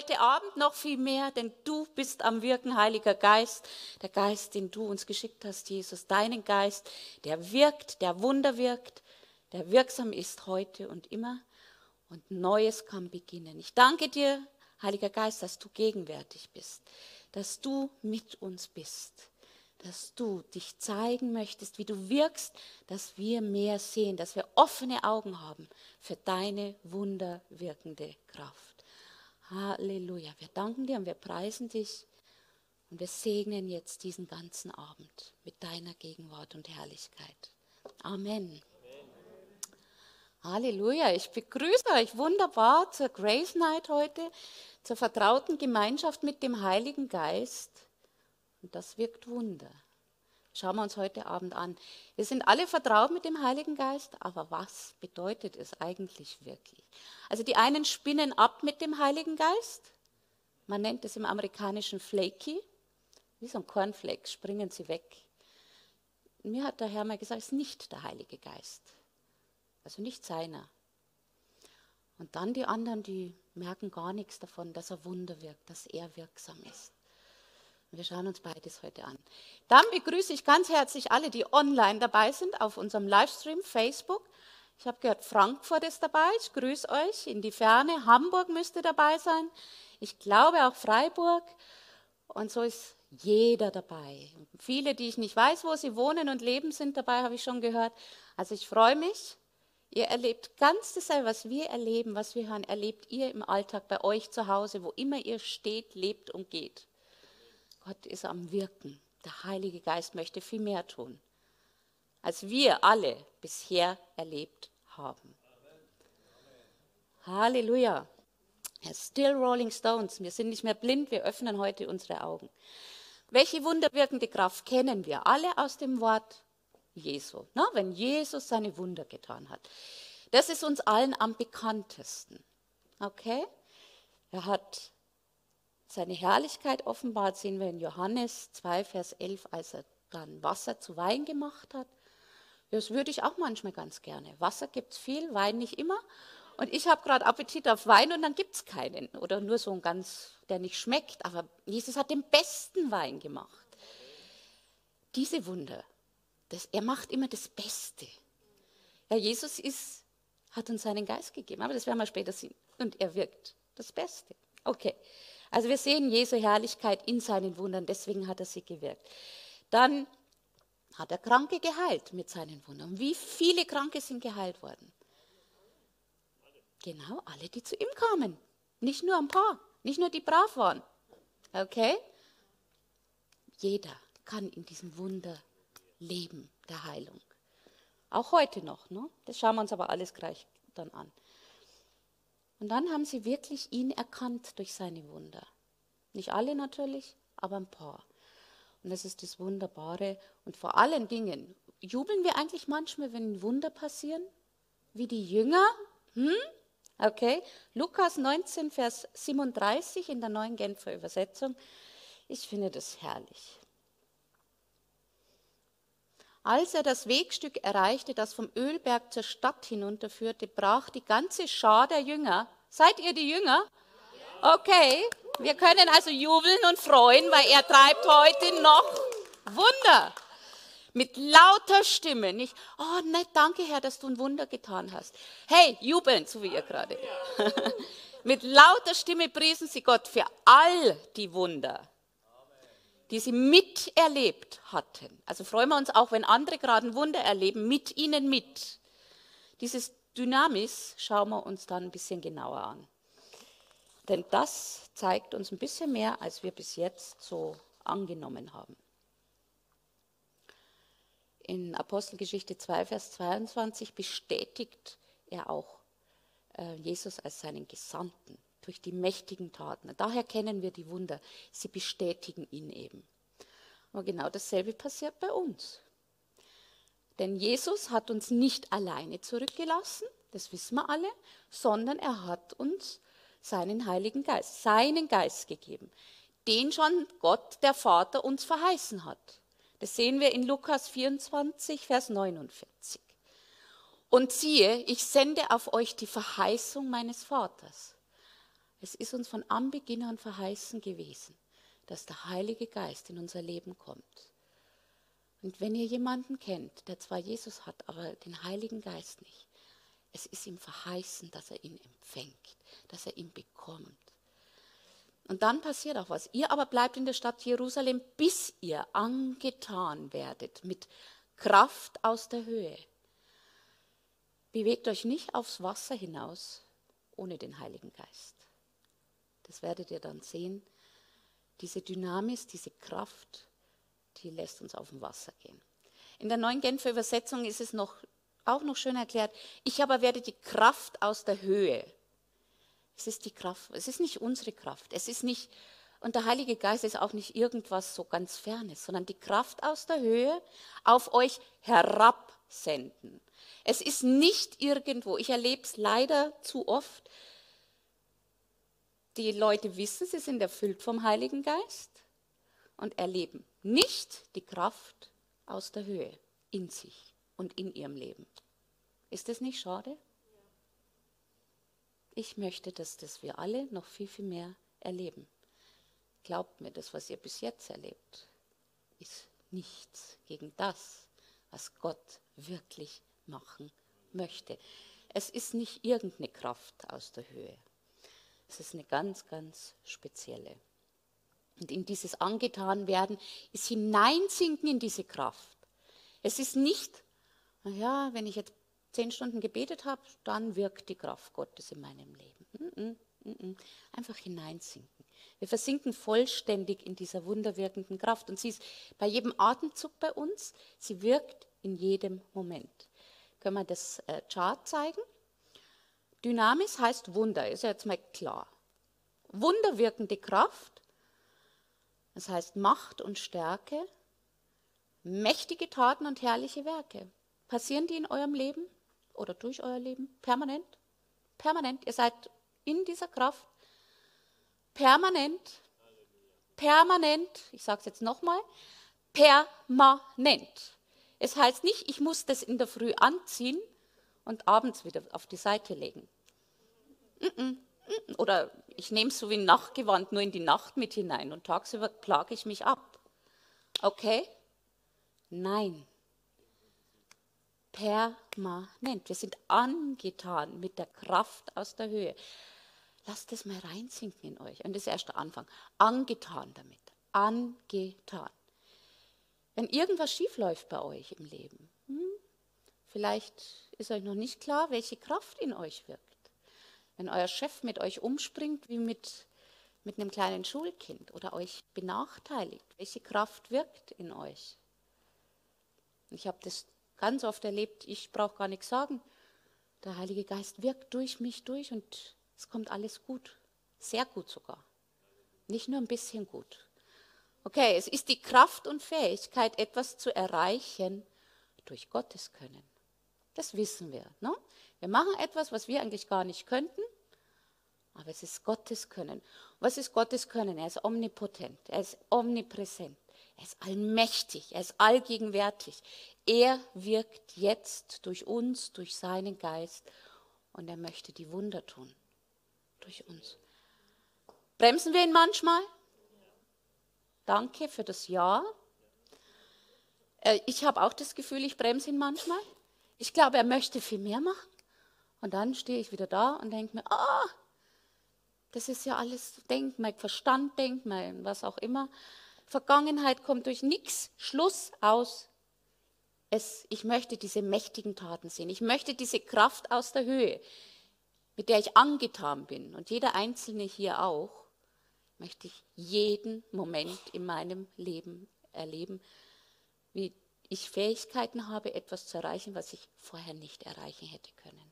heute Abend noch viel mehr, denn du bist am Wirken, Heiliger Geist. Der Geist, den du uns geschickt hast, Jesus, deinen Geist, der wirkt, der Wunder wirkt, der wirksam ist heute und immer und Neues kann beginnen. Ich danke dir, Heiliger Geist, dass du gegenwärtig bist, dass du mit uns bist, dass du dich zeigen möchtest, wie du wirkst, dass wir mehr sehen, dass wir offene Augen haben für deine wunderwirkende Kraft. Halleluja. Wir danken dir und wir preisen dich und wir segnen jetzt diesen ganzen Abend mit deiner Gegenwart und Herrlichkeit. Amen. Halleluja. Ich begrüße euch wunderbar zur Grace Night heute, zur vertrauten Gemeinschaft mit dem Heiligen Geist. Und das wirkt Wunder. Schauen wir uns heute Abend an. Wir sind alle vertraut mit dem Heiligen Geist, aber was bedeutet es eigentlich wirklich? Also die einen spinnen ab mit dem Heiligen Geist. Man nennt es im Amerikanischen Flaky. Wie so ein Cornflake springen sie weg. Mir hat der Herr mal gesagt, es ist nicht der Heilige Geist. Also nicht seiner. Und dann die anderen, die merken gar nichts davon, dass er Wunder wirkt, dass er wirksam ist. Wir schauen uns beides heute an. Dann begrüße ich ganz herzlich alle, die online dabei sind, auf unserem Livestream Facebook. Ich habe gehört, Frankfurt ist dabei. Ich grüße euch in die Ferne. Hamburg müsste dabei sein. Ich glaube auch Freiburg. Und so ist jeder dabei. Viele, die ich nicht weiß, wo sie wohnen und leben, sind dabei, habe ich schon gehört. Also ich freue mich. Ihr erlebt ganz dasselbe, was wir erleben, was wir hören, erlebt ihr im Alltag bei euch zu Hause, wo immer ihr steht, lebt und geht. Gott ist am Wirken. Der Heilige Geist möchte viel mehr tun, als wir alle bisher erlebt haben. Halleluja. Still Rolling Stones. Wir sind nicht mehr blind, wir öffnen heute unsere Augen. Welche wunderwirkende Kraft kennen wir? Alle aus dem Wort Jesu. Na, wenn Jesus seine Wunder getan hat. Das ist uns allen am bekanntesten. Okay? Er hat seine Herrlichkeit offenbart, sehen wir in Johannes 2, Vers 11, als er dann Wasser zu Wein gemacht hat. Das würde ich auch manchmal ganz gerne. Wasser gibt es viel, Wein nicht immer. Und ich habe gerade Appetit auf Wein und dann gibt es keinen. Oder nur so ein ganz, der nicht schmeckt. Aber Jesus hat den besten Wein gemacht. Diese Wunder, er macht immer das Beste. Ja, Jesus hat uns seinen Geist gegeben, aber das werden wir später sehen. Und er wirkt das Beste. Okay. Also wir sehen Jesu Herrlichkeit in seinen Wundern, deswegen hat er sie gewirkt. Dann hat er Kranke geheilt mit seinen Wundern. Wie viele Kranke sind geheilt worden? Genau, alle, die zu ihm kamen. Nicht nur ein paar, nicht nur die brav waren. Okay? Jeder kann in diesem Wunder leben, der Heilung. Auch heute noch. Ne? Das schauen wir uns aber alles gleich dann an. Und dann haben sie wirklich ihn erkannt durch seine Wunder. Nicht alle natürlich, aber ein paar. Und das ist das Wunderbare. Und vor allen Dingen, jubeln wir eigentlich manchmal, wenn Wunder passieren? Wie die Jünger? Okay, Lukas 19, Vers 37 in der Neuen Genfer Übersetzung. Ich finde das herrlich. Als er das Wegstück erreichte, das vom Ölberg zur Stadt hinunterführte, brach die ganze Schar der Jünger. Seid ihr die Jünger? Okay, wir können also jubeln und freuen, weil er treibt heute noch Wunder. Mit lauter Stimme, nicht, oh nett, danke Herr, dass du ein Wunder getan hast. Hey, jubeln, so wie ihr gerade. Mit lauter Stimme priesen sie Gott für all die Wunder, die sie miterlebt hatten. Also freuen wir uns auch, wenn andere gerade ein Wunder erleben, mit ihnen mit. Dieses Dynamis schauen wir uns dann ein bisschen genauer an. Denn das zeigt uns ein bisschen mehr, als wir bis jetzt so angenommen haben. In Apostelgeschichte 2, Vers 22 bestätigt er auch Jesus als seinen Gesandten durch die mächtigen Taten. Daher kennen wir die Wunder. Sie bestätigen ihn eben. Aber genau dasselbe passiert bei uns. Denn Jesus hat uns nicht alleine zurückgelassen, das wissen wir alle, sondern er hat uns seinen Heiligen Geist, seinen Geist gegeben, den schon Gott, der Vater, uns verheißen hat. Das sehen wir in Lukas 24, Vers 49. Und siehe, ich sende auf euch die Verheißung meines Vaters. Es ist uns von Anbeginn an verheißen gewesen, dass der Heilige Geist in unser Leben kommt. Und wenn ihr jemanden kennt, der zwar Jesus hat, aber den Heiligen Geist nicht, es ist ihm verheißen, dass er ihn empfängt, dass er ihn bekommt. Und dann passiert auch was. Ihr aber bleibt in der Stadt Jerusalem, bis ihr angetan werdet mit Kraft aus der Höhe. Bewegt euch nicht aufs Wasser hinaus ohne den Heiligen Geist. Das werdet ihr dann sehen. Diese Dynamis, diese Kraft, die lässt uns auf dem Wasser gehen. In der Neuen Genfer Übersetzung ist es auch noch schön erklärt. Ich aber werde die Kraft aus der Höhe. Es ist die Kraft, es ist nicht unsere Kraft, es ist nicht, und der Heilige Geist ist auch nicht irgendwas so ganz Fernes, sondern die Kraft aus der Höhe auf euch herabsenden. Es ist nicht irgendwo, ich erlebe es leider zu oft, die Leute wissen, sie sind erfüllt vom Heiligen Geist und erleben nicht die Kraft aus der Höhe in sich und in ihrem Leben. Ist das nicht schade? Ich möchte, dass das wir alle noch viel, viel mehr erleben. Glaubt mir, das, was ihr bis jetzt erlebt, ist nichts gegen das, was Gott wirklich machen möchte. Es ist nicht irgendeine Kraft aus der Höhe. Es ist eine ganz, ganz spezielle. Und in dieses Angetanwerden ist hineinsinken in diese Kraft. Es ist nicht, naja, wenn ich jetzt 10 Stunden gebetet habe, dann wirkt die Kraft Gottes in meinem Leben. Einfach hineinsinken. Wir versinken vollständig in dieser wunderwirkenden Kraft. Und sie ist bei jedem Atemzug bei uns, sie wirkt in jedem Moment. Können wir das Chart zeigen? Dynamis heißt Wunder, ist ja jetzt mal klar. Wunderwirkende Kraft, das heißt Macht und Stärke, mächtige Taten und herrliche Werke. Passieren die in eurem Leben oder durch euer Leben? Permanent? Permanent. Ihr seid in dieser Kraft. Permanent. Permanent. Ich sage es jetzt nochmal. Permanent. Es heißt nicht, ich muss das in der Früh anziehen und abends wieder auf die Seite legen. Oder ich nehme es so wie ein Nachtgewand nur in die Nacht mit hinein und tagsüber plage ich mich ab. Okay? Nein. Permanent. Wir sind angetan mit der Kraft aus der Höhe. Lasst es mal reinsinken in euch. Und das ist erst der Anfang. Angetan damit. Angetan. Wenn irgendwas schief läuft bei euch im Leben, vielleicht ist euch noch nicht klar, welche Kraft in euch wirkt. Wenn euer Chef mit euch umspringt wie mit einem kleinen Schulkind oder euch benachteiligt, welche Kraft wirkt in euch? Ich habe das ganz oft erlebt, ich brauche gar nichts sagen. Der Heilige Geist wirkt durch mich durch und es kommt alles gut. Sehr gut sogar. Nicht nur ein bisschen gut. Okay, es ist die Kraft und Fähigkeit, etwas zu erreichen durch Gottes Können. Das wissen wir. Ne? Wir machen etwas, was wir eigentlich gar nicht könnten, aber es ist Gottes Können. Was ist Gottes Können? Er ist omnipotent, er ist omnipräsent, er ist allmächtig, er ist allgegenwärtig. Er wirkt jetzt durch uns, durch seinen Geist und er möchte die Wunder tun. Durch uns. Bremsen wir ihn manchmal? Danke für das Ja. Ich habe auch das Gefühl, ich bremse ihn manchmal. Ich glaube, er möchte viel mehr machen. Und dann stehe ich wieder da und denke mir, das ist ja alles, denk mein Verstand, denk mein was auch immer. Vergangenheit kommt durch nichts, Schluss, aus. Ich möchte diese mächtigen Taten sehen. Ich möchte diese Kraft aus der Höhe, mit der ich angetan bin. Und jeder Einzelne hier auch, möchte ich jeden Moment in meinem Leben erleben, wie ich Fähigkeiten habe, etwas zu erreichen, was ich vorher nicht erreichen hätte können.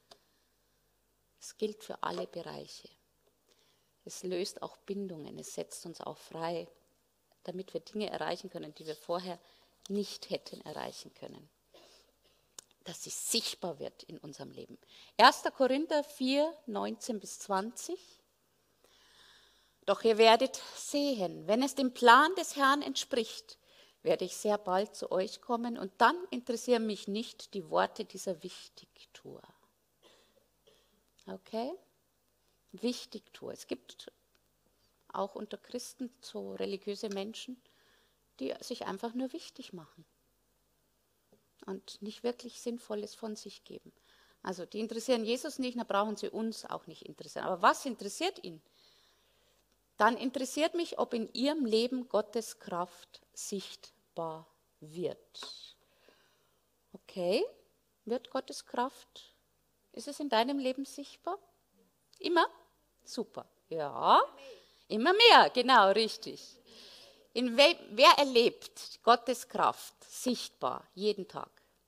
Es gilt für alle Bereiche. Es löst auch Bindungen, es setzt uns auch frei, damit wir Dinge erreichen können, die wir vorher nicht hätten erreichen können. Dass sie sichtbar wird in unserem Leben. 1. Korinther 4, 19 bis 20. Doch ihr werdet sehen, wenn es dem Plan des Herrn entspricht, werde ich sehr bald zu euch kommen und dann interessieren mich nicht die Worte dieser Wichtigtour. Okay? wichtig tue. Es gibt auch unter Christen so religiöse Menschen, die sich einfach nur wichtig machen und nicht wirklich Sinnvolles von sich geben. Also die interessieren Jesus nicht, dann brauchen sie uns auch nicht interessieren. Aber was interessiert ihn? Dann interessiert mich, ob in ihrem Leben Gottes Kraft sichtbar wird. Okay, wird Gottes Kraft, ist es in deinem Leben sichtbar? Immer? Super. Ja, immer mehr, genau, richtig. Wer erlebt Gottes Kraft sichtbar jeden Tag?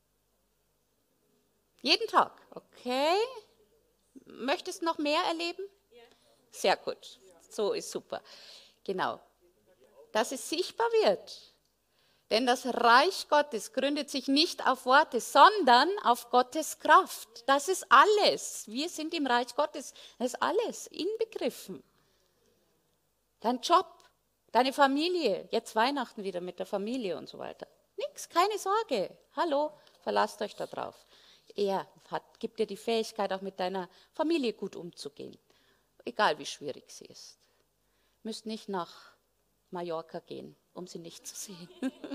Jeden Tag, okay. Möchtest du noch mehr erleben? Sehr gut, so ist super. Genau, dass es sichtbar wird. Denn das Reich Gottes gründet sich nicht auf Worte, sondern auf Gottes Kraft. Das ist alles. Wir sind im Reich Gottes. Das ist alles inbegriffen. Dein Job, deine Familie, jetzt Weihnachten wieder mit der Familie und so weiter. Nix, keine Sorge. Hallo, verlasst euch da drauf. Er gibt dir die Fähigkeit, auch mit deiner Familie gut umzugehen. Egal, wie schwierig sie ist. Ihr müsst nicht nach Mallorca gehen, um sie nicht zu sehen.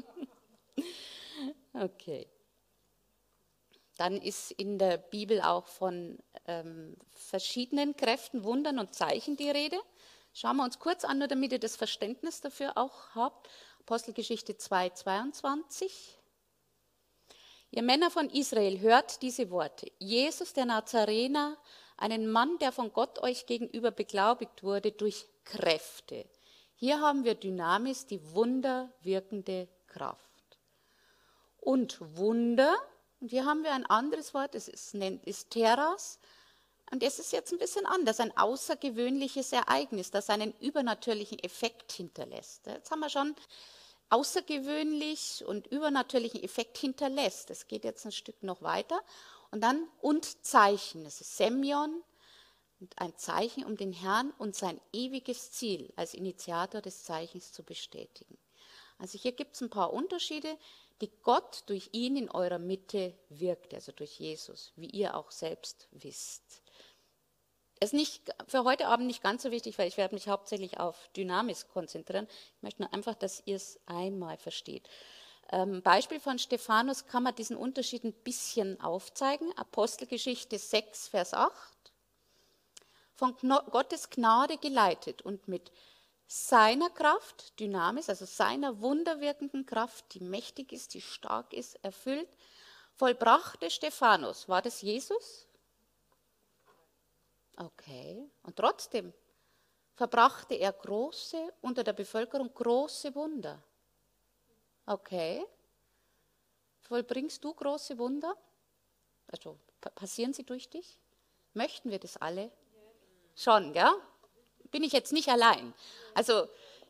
Okay. Dann ist in der Bibel auch von verschiedenen Kräften, Wundern und Zeichen die Rede. Schauen wir uns kurz an, nur damit ihr das Verständnis dafür auch habt. Apostelgeschichte 2, 22. Ihr Männer von Israel, hört diese Worte. Jesus der Nazarener, einen Mann, der von Gott euch gegenüber beglaubigt wurde durch Kräfte. Hier haben wir Dynamis, die wunderwirkende Kraft. Und Wunder, und hier haben wir ein anderes Wort, das ist Teras. Und es ist jetzt ein bisschen anders, ein außergewöhnliches Ereignis, das einen übernatürlichen Effekt hinterlässt. Jetzt haben wir schon außergewöhnlich und übernatürlichen Effekt hinterlässt. Es geht jetzt ein Stück noch weiter. Und dann und Zeichen, das ist Semyon, und ein Zeichen, um den Herrn und sein ewiges Ziel als Initiator des Zeichens zu bestätigen. Also hier gibt es ein paar Unterschiede, die Gott durch ihn in eurer Mitte wirkt, also durch Jesus, wie ihr auch selbst wisst. Es ist nicht, für heute Abend nicht ganz so wichtig, weil ich werde mich hauptsächlich auf Dynamis konzentrieren. Ich möchte nur einfach, dass ihr es einmal versteht. Beispiel von Stephanus kann man diesen Unterschied ein bisschen aufzeigen. Apostelgeschichte 6, Vers 8. Von Gottes Gnade geleitet und mit seiner Kraft, Dynamis, also seiner wunderwirkenden Kraft, die mächtig ist, die stark ist, erfüllt, vollbrachte Stephanus. War das Jesus? Okay. Und trotzdem verbrachte er unter der Bevölkerung große Wunder. Okay. Vollbringst du große Wunder? Also passieren sie durch dich? Möchten wir das alle? Schon, gell? Bin ich jetzt nicht allein. Also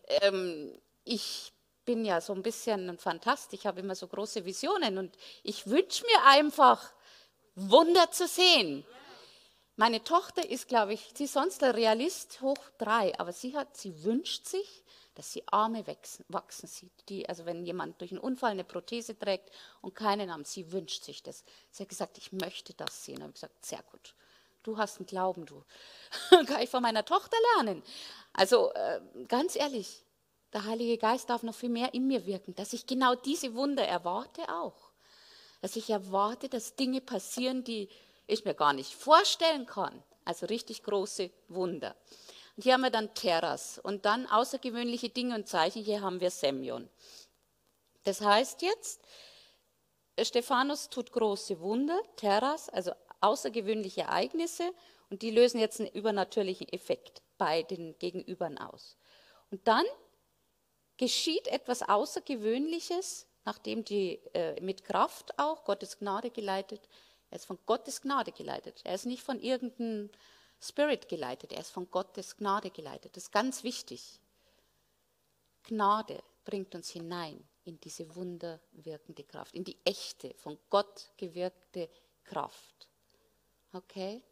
ich bin ja so ein bisschen ein Fantast, ich habe immer so große Visionen und ich wünsche mir einfach, Wunder zu sehen. Meine Tochter ist, glaube ich, sie ist sonst ein Realist hoch 3, aber sie wünscht sich, dass sie Arme wachsen sieht. Also wenn jemand durch einen Unfall eine Prothese trägt und keinen Arm, sie wünscht sich das. Sie hat gesagt, ich möchte das sehen. Ich habe gesagt, sehr gut. Du hast einen Glauben, du. Kann ich von meiner Tochter lernen. Also ganz ehrlich, der Heilige Geist darf noch viel mehr in mir wirken, dass ich genau diese Wunder erwarte auch. Dass ich erwarte, dass Dinge passieren, die ich mir gar nicht vorstellen kann. Also richtig große Wunder. Und hier haben wir dann Teras und dann außergewöhnliche Dinge und Zeichen. Hier haben wir Semyon. Das heißt jetzt, Stephanus tut große Wunder, Teras, also außergewöhnliche Ereignisse, und die lösen jetzt einen übernatürlichen Effekt bei den Gegenübern aus. Und dann geschieht etwas Außergewöhnliches, nachdem die mit Kraft auch, Gottes Gnade geleitet. Er ist von Gottes Gnade geleitet. Er ist nicht von irgendeinem Spirit geleitet, er ist von Gottes Gnade geleitet. Das ist ganz wichtig. Gnade bringt uns hinein in diese wunderwirkende Kraft, in die echte, von Gott gewirkte Kraft. Okay?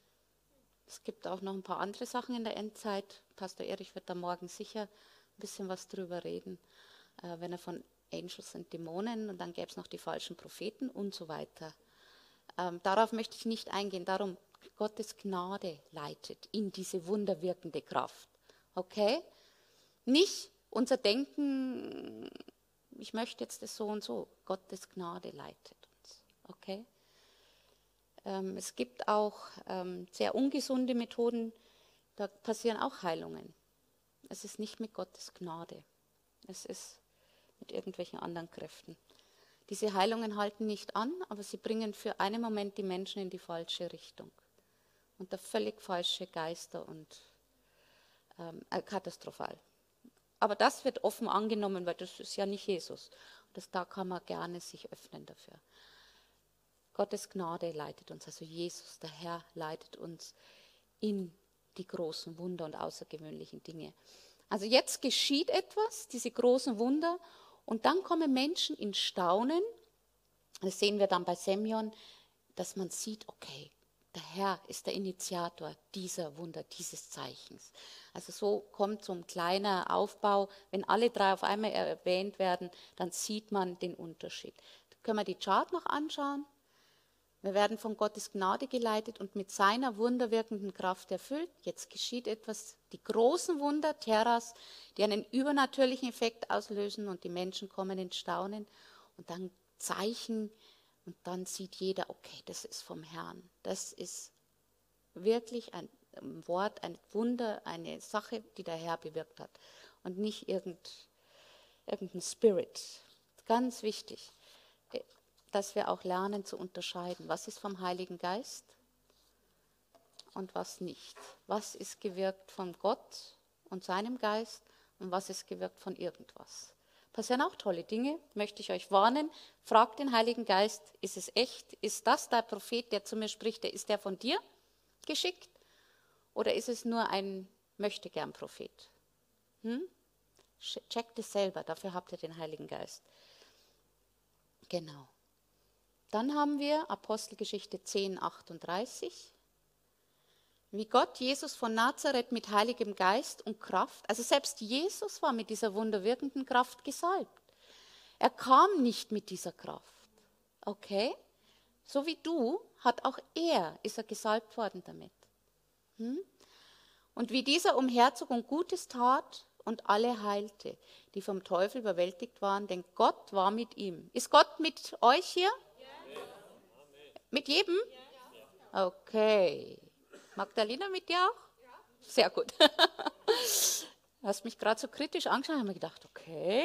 Es gibt auch noch ein paar andere Sachen in der Endzeit. Pastor Erich wird da morgen sicher ein bisschen was drüber reden, wenn er von Angels und Dämonen, und dann gäbe es noch die falschen Propheten und so weiter. Darauf möchte ich nicht eingehen. Darum Gottes Gnade leitet in diese wunderwirkende Kraft. Okay? Nicht unser Denken, ich möchte jetzt das so und so. Gottes Gnade leitet uns. Okay? Es gibt auch sehr ungesunde Methoden, da passieren auch Heilungen. Es ist nicht mit Gottes Gnade. Es ist mit irgendwelchen anderen Kräften. Diese Heilungen halten nicht an, aber sie bringen für einen Moment die Menschen in die falsche Richtung. Unter völlig falsche Geister und katastrophal. Aber das wird offen angenommen, weil das ist ja nicht Jesus. Da kann man gerne sich öffnen dafür. Gottes Gnade leitet uns, also Jesus, der Herr, leitet uns in die großen Wunder und außergewöhnlichen Dinge. Also jetzt geschieht etwas, diese großen Wunder, und dann kommen Menschen in Staunen. Das sehen wir dann bei Semjon, dass man sieht, okay, der Herr ist der Initiator dieser Wunder, dieses Zeichens. Also so kommt so ein kleiner Aufbau. Wenn alle drei auf einmal erwähnt werden, dann sieht man den Unterschied. Da können wir die Chart noch anschauen. Wir werden von Gottes Gnade geleitet und mit seiner wunderwirkenden Kraft erfüllt. Jetzt geschieht etwas, die großen Wunder, Terras, die einen übernatürlichen Effekt auslösen und die Menschen kommen in Staunen und dann Zeichen und dann sieht jeder, okay, das ist vom Herrn. Das ist wirklich ein Wort, ein Wunder, eine Sache, die der Herr bewirkt hat und nicht irgendein Spirit. Ganz wichtig, dass wir auch lernen zu unterscheiden, was ist vom Heiligen Geist und was nicht. Was ist gewirkt von Gott und seinem Geist und was ist gewirkt von irgendwas. Passieren auch tolle Dinge, möchte ich euch warnen. Fragt den Heiligen Geist, ist es echt? Ist das der Prophet, der zu mir spricht, ist der von dir geschickt? Oder ist es nur ein Möchtegern-Prophet? Checkt es selber, dafür habt ihr den Heiligen Geist. Genau. Dann haben wir Apostelgeschichte 10, 38. Wie Gott Jesus von Nazareth mit heiligem Geist und Kraft, also selbst Jesus war mit dieser wunderwirkenden Kraft gesalbt. Er kam nicht mit dieser Kraft. Okay? So wie du, ist er gesalbt worden damit. Und wie dieser umherzog und Gutes tat und alle heilte, die vom Teufel überwältigt waren, denn Gott war mit ihm. Ist Gott mit euch hier? Mit jedem? Okay. Magdalena, mit dir auch? Sehr gut. Du hast mich gerade so kritisch angeschaut und habe mir gedacht, okay.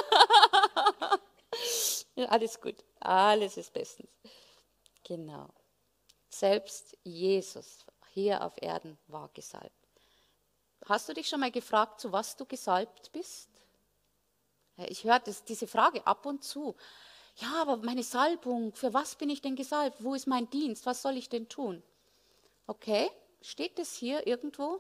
Ja, alles gut. Alles ist bestens. Genau. Selbst Jesus hier auf Erden war gesalbt. Hast du dich schon mal gefragt, zu was du gesalbt bist? Ich höre diese Frage ab und zu. Ja, aber meine Salbung, für was bin ich denn gesalbt? Wo ist mein Dienst? Was soll ich denn tun? Okay, steht es hier irgendwo?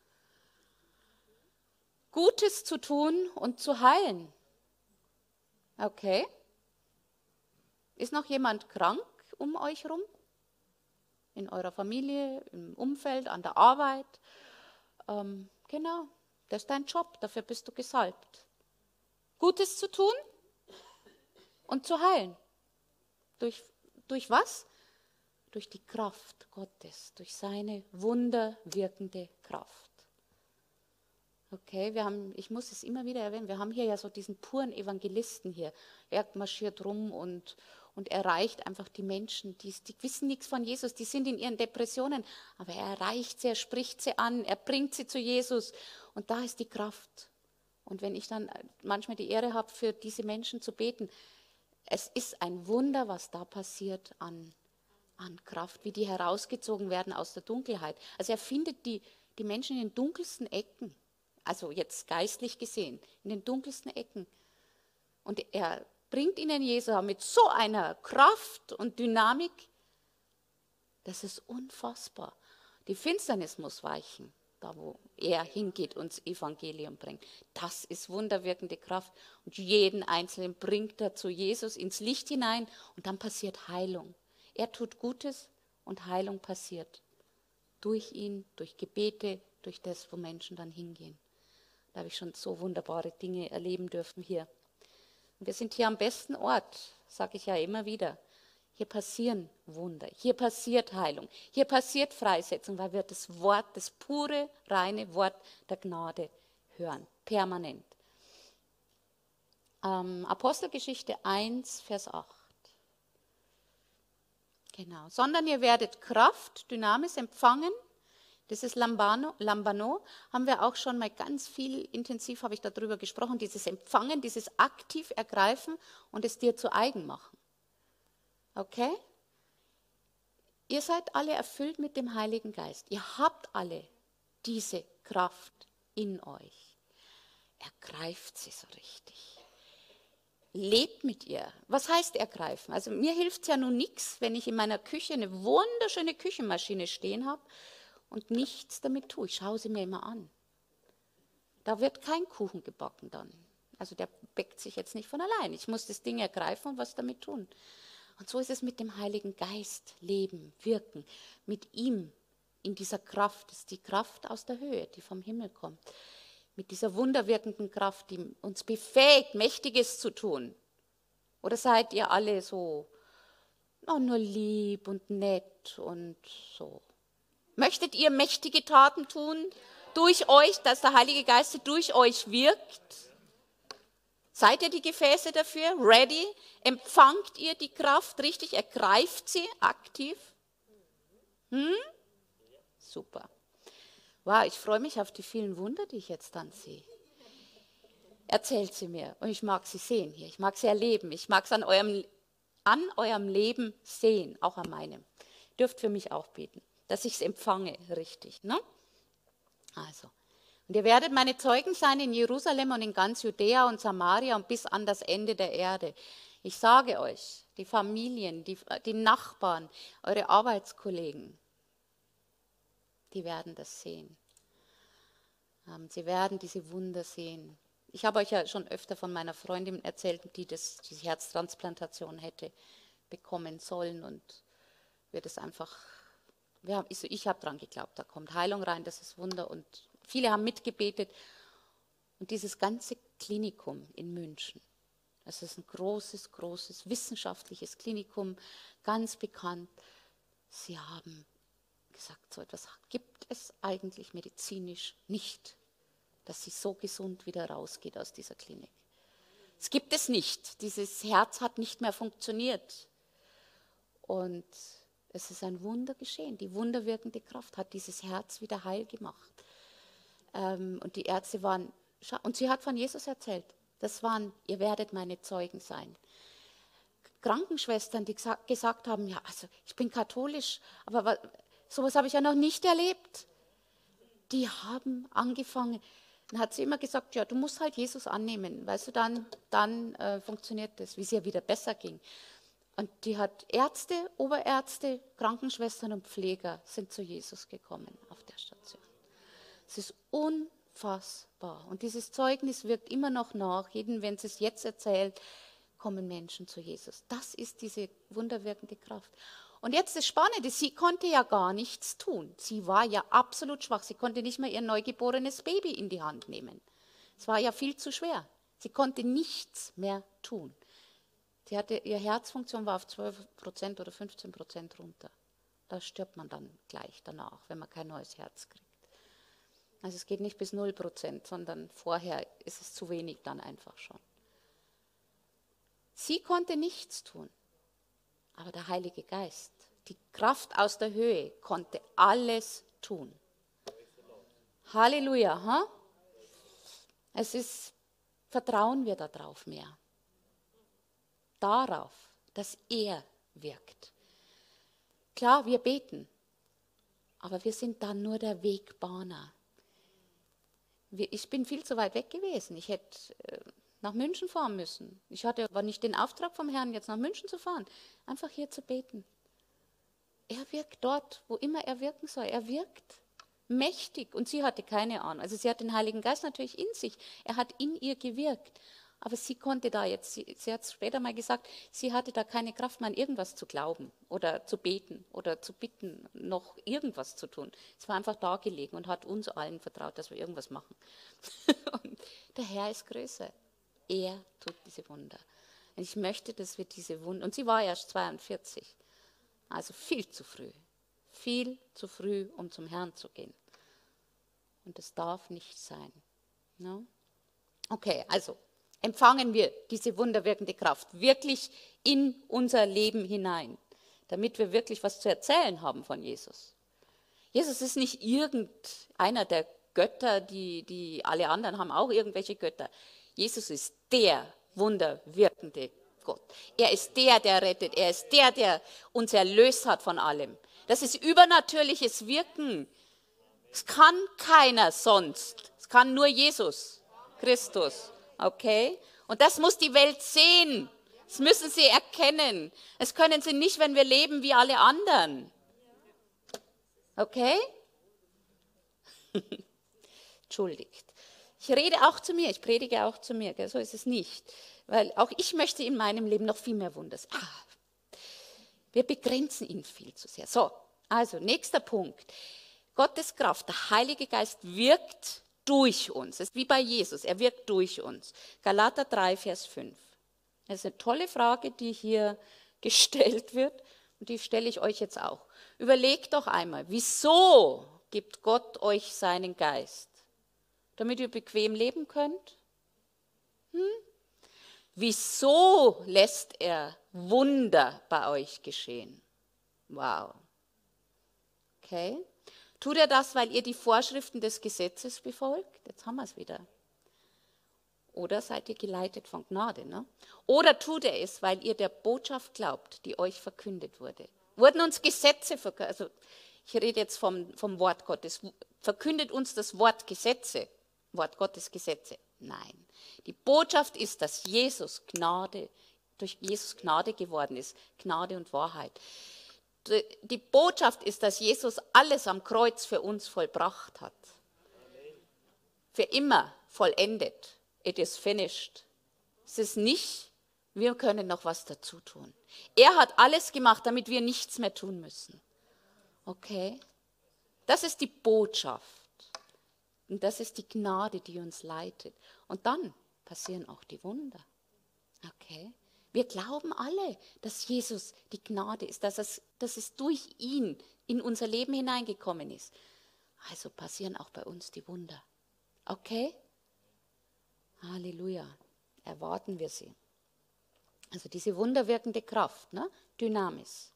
Gutes zu tun und zu heilen. Okay. Ist noch jemand krank um euch herum? In eurer Familie, im Umfeld, an der Arbeit? Genau, das ist dein Job, dafür bist du gesalbt. Gutes zu tun und zu heilen. Durch was? Durch die Kraft Gottes, durch seine wunderwirkende Kraft. Okay, ich muss es immer wieder erwähnen, wir haben hier ja so diesen puren Evangelisten hier. Er marschiert rum und erreicht einfach die Menschen, die wissen nichts von Jesus, die sind in ihren Depressionen, aber er erreicht sie, er spricht sie an, er bringt sie zu Jesus und da ist die Kraft. Und wenn ich dann manchmal die Ehre habe, für diese Menschen zu beten, es ist ein Wunder, was da passiert an Kraft, wie die herausgezogen werden aus der Dunkelheit. Also er findet die Menschen in den dunkelsten Ecken, also jetzt geistlich gesehen, in den dunkelsten Ecken. Und er bringt ihnen Jesus mit so einer Kraft und Dynamik, das ist unfassbar. Die Finsternis muss weichen, da wo er hingeht und das Evangelium bringt. Das ist wunderwirkende Kraft. Und jeden Einzelnen bringt er zu Jesus ins Licht hinein und dann passiert Heilung. Er tut Gutes und Heilung passiert. Durch ihn, durch Gebete, durch das, wo Menschen dann hingehen. Da habe ich schon so wunderbare Dinge erleben dürfen hier. Und wir sind hier am besten Ort, sage ich ja immer wieder. Hier passieren Wunder, hier passiert Heilung, hier passiert Freisetzung, weil wir das Wort, das pure, reine Wort der Gnade hören, permanent. Apostelgeschichte 1, Vers 8. Genau. Sondern ihr werdet Kraft, Dynamis empfangen. Das ist Lambano, haben wir auch schon mal ganz viel intensiv, habe ich darüber gesprochen, dieses Empfangen, dieses aktiv ergreifen und es dir zu eigen machen. Okay? Ihr seid alle erfüllt mit dem Heiligen Geist. Ihr habt alle diese Kraft in euch. Ergreift sie so richtig. Lebt mit ihr. Was heißt ergreifen? Also mir hilft es ja nun nichts, wenn ich in meiner Küche eine wunderschöne Küchenmaschine stehen habe und nichts damit tue. Ich schaue sie mir immer an. Da wird kein Kuchen gebacken dann. Also der bäckt sich jetzt nicht von allein. Ich muss das Ding ergreifen und was damit tun. Und so ist es mit dem Heiligen Geist, leben, wirken, mit ihm in dieser Kraft. Das ist die Kraft aus der Höhe, die vom Himmel kommt. Mit dieser wunderwirkenden Kraft, die uns befähigt, Mächtiges zu tun. Oder seid ihr alle so nur lieb und nett und so? Möchtet ihr mächtige Taten tun durch euch, dass der Heilige Geist durch euch wirkt? Seid ihr die Gefäße dafür? Ready? Empfangt ihr die Kraft richtig? Ergreift sie aktiv? Super. Wow, ich freue mich auf die vielen Wunder, die ich jetzt dann sehe. Erzählt sie mir und ich mag sie sehen hier. Ich mag sie erleben. Ich mag es an eurem Leben sehen, auch an meinem. Ihr dürft für mich auch beten, dass ich es empfange richtig. Ne? Also. Und ihr werdet meine Zeugen sein in Jerusalem und in ganz Judäa und Samaria und bis an das Ende der Erde. Ich sage euch, die Familien, die Nachbarn, eure Arbeitskollegen, die werden das sehen. Sie werden diese Wunder sehen. Ich habe euch ja schon öfter von meiner Freundin erzählt, die diese Herztransplantation hätte bekommen sollen und wird es einfach, ich habe daran geglaubt, da kommt Heilung rein, das ist Wunder und viele haben mitgebetet und dieses ganze Klinikum in München, das ist ein großes, großes wissenschaftliches Klinikum, ganz bekannt, sie haben gesagt, so etwas gibt es eigentlich medizinisch nicht, dass sie so gesund wieder rausgeht aus dieser Klinik. Es gibt es nicht. Dieses Herz hat nicht mehr funktioniert. Und es ist ein Wunder geschehen. Die wunderwirkende Kraft hat dieses Herz wieder heil gemacht. Und die Ärzte waren, und sie hat von Jesus erzählt. Ihr werdet meine Zeugen sein. Krankenschwestern, die gesagt haben, ja, also ich bin katholisch, aber sowas habe ich ja noch nicht erlebt. Die haben angefangen, dann hat sie immer gesagt, ja, du musst halt Jesus annehmen, weißt du, dann funktioniert das, wie es ihr wieder besser ging. Und die hat Ärzte, Oberärzte, Krankenschwestern und Pfleger sind zu Jesus gekommen auf der Station. Es ist unfassbar. Und dieses Zeugnis wirkt immer noch nach. Jeden, wenn sie es jetzt erzählt, kommen Menschen zu Jesus. Das ist diese wunderwirkende Kraft. Und jetzt das Spannende, sie konnte ja gar nichts tun. Sie war ja absolut schwach. Sie konnte nicht mehr ihr neugeborenes Baby in die Hand nehmen. Es war ja viel zu schwer. Sie konnte nichts mehr tun. Ihre Herzfunktion war auf 12% oder 15% runter. Da stirbt man dann gleich danach, wenn man kein neues Herz kriegt. Also es geht nicht bis 0%, sondern vorher ist es zu wenig dann einfach schon. Sie konnte nichts tun, aber der Heilige Geist, die Kraft aus der Höhe, konnte alles tun. Halleluja. Ha? Vertrauen wir darauf mehr. Darauf, dass er wirkt. Klar, wir beten, aber wir sind dann nur der Wegbahner. Ich bin viel zu weit weg gewesen. Ich hätte nach München fahren müssen. Ich hatte aber nicht den Auftrag vom Herrn, jetzt nach München zu fahren. Einfach hier zu beten. Er wirkt dort, wo immer er wirken soll. Er wirkt mächtig. Und sie hatte keine Ahnung. Also sie hat den Heiligen Geist natürlich in sich. Er hat in ihr gewirkt. Aber sie konnte da jetzt, sie hat es später mal gesagt, sie hatte da keine Kraft mehr an irgendwas zu glauben oder zu beten oder zu bitten, noch irgendwas zu tun. Sie war einfach da gelegen und hat uns allen vertraut, dass wir irgendwas machen. Und der Herr ist größer. Er tut diese Wunder. Und ich möchte, dass wir diese Wunder, und sie war erst 42, also viel zu früh, um zum Herrn zu gehen. Und das darf nicht sein. Ne? Okay, also empfangen wir diese wunderwirkende Kraft wirklich in unser Leben hinein, damit wir wirklich was zu erzählen haben von Jesus. Jesus ist nicht irgendeiner der Götter, die alle anderen haben auch irgendwelche Götter. Jesus ist der wunderwirkende Gott. Er ist der, der rettet. Er ist der, der uns erlöst hat von allem. Das ist übernatürliches Wirken. Es kann keiner sonst. Es kann nur Jesus Christus. Okay? Und das muss die Welt sehen. Das müssen sie erkennen. Das können sie nicht, wenn wir leben wie alle anderen. Okay? Entschuldigt. Ich rede auch zu mir, ich predige auch zu mir, gell? So ist es nicht. Weil auch ich möchte in meinem Leben noch viel mehr Wunder. Wir begrenzen ihn viel zu sehr. So, also nächster Punkt. Gottes Kraft, der Heilige Geist wirkt durch uns. Das ist wie bei Jesus, er wirkt durch uns. Galater 3, Vers 5. Das ist eine tolle Frage, die hier gestellt wird und die stelle ich euch jetzt auch. Überlegt doch einmal, wieso gibt Gott euch seinen Geist? Damit ihr bequem leben könnt? Wieso lässt er Wunder bei euch geschehen? Wow. Okay. Tut er das, weil ihr die Vorschriften des Gesetzes befolgt? Jetzt haben wir es wieder. Oder seid ihr geleitet von Gnade? Ne? Oder tut er es, weil ihr der Botschaft glaubt, die euch verkündet wurde? Wurden uns Gesetze verkündet? Also ich rede jetzt vom Wort Gottes. Verkündet uns das Wort Gesetze? Wort Gottes Gesetze? Nein. Die Botschaft ist, dass durch Jesus Gnade geworden ist. Gnade und Wahrheit. Die Botschaft ist, dass Jesus alles am Kreuz für uns vollbracht hat. Für immer vollendet. It is finished. Es ist nicht, wir können noch was dazu tun. Er hat alles gemacht, damit wir nichts mehr tun müssen. Okay? Das ist die Botschaft. Und das ist die Gnade, die uns leitet. Und dann passieren auch die Wunder. Okay? Wir glauben alle, dass Jesus die Gnade ist, dass es durch ihn in unser Leben hineingekommen ist. Also passieren auch bei uns die Wunder. Okay? Halleluja. Erwarten wir sie. Also diese wunderwirkende Kraft, ne? Dynamis.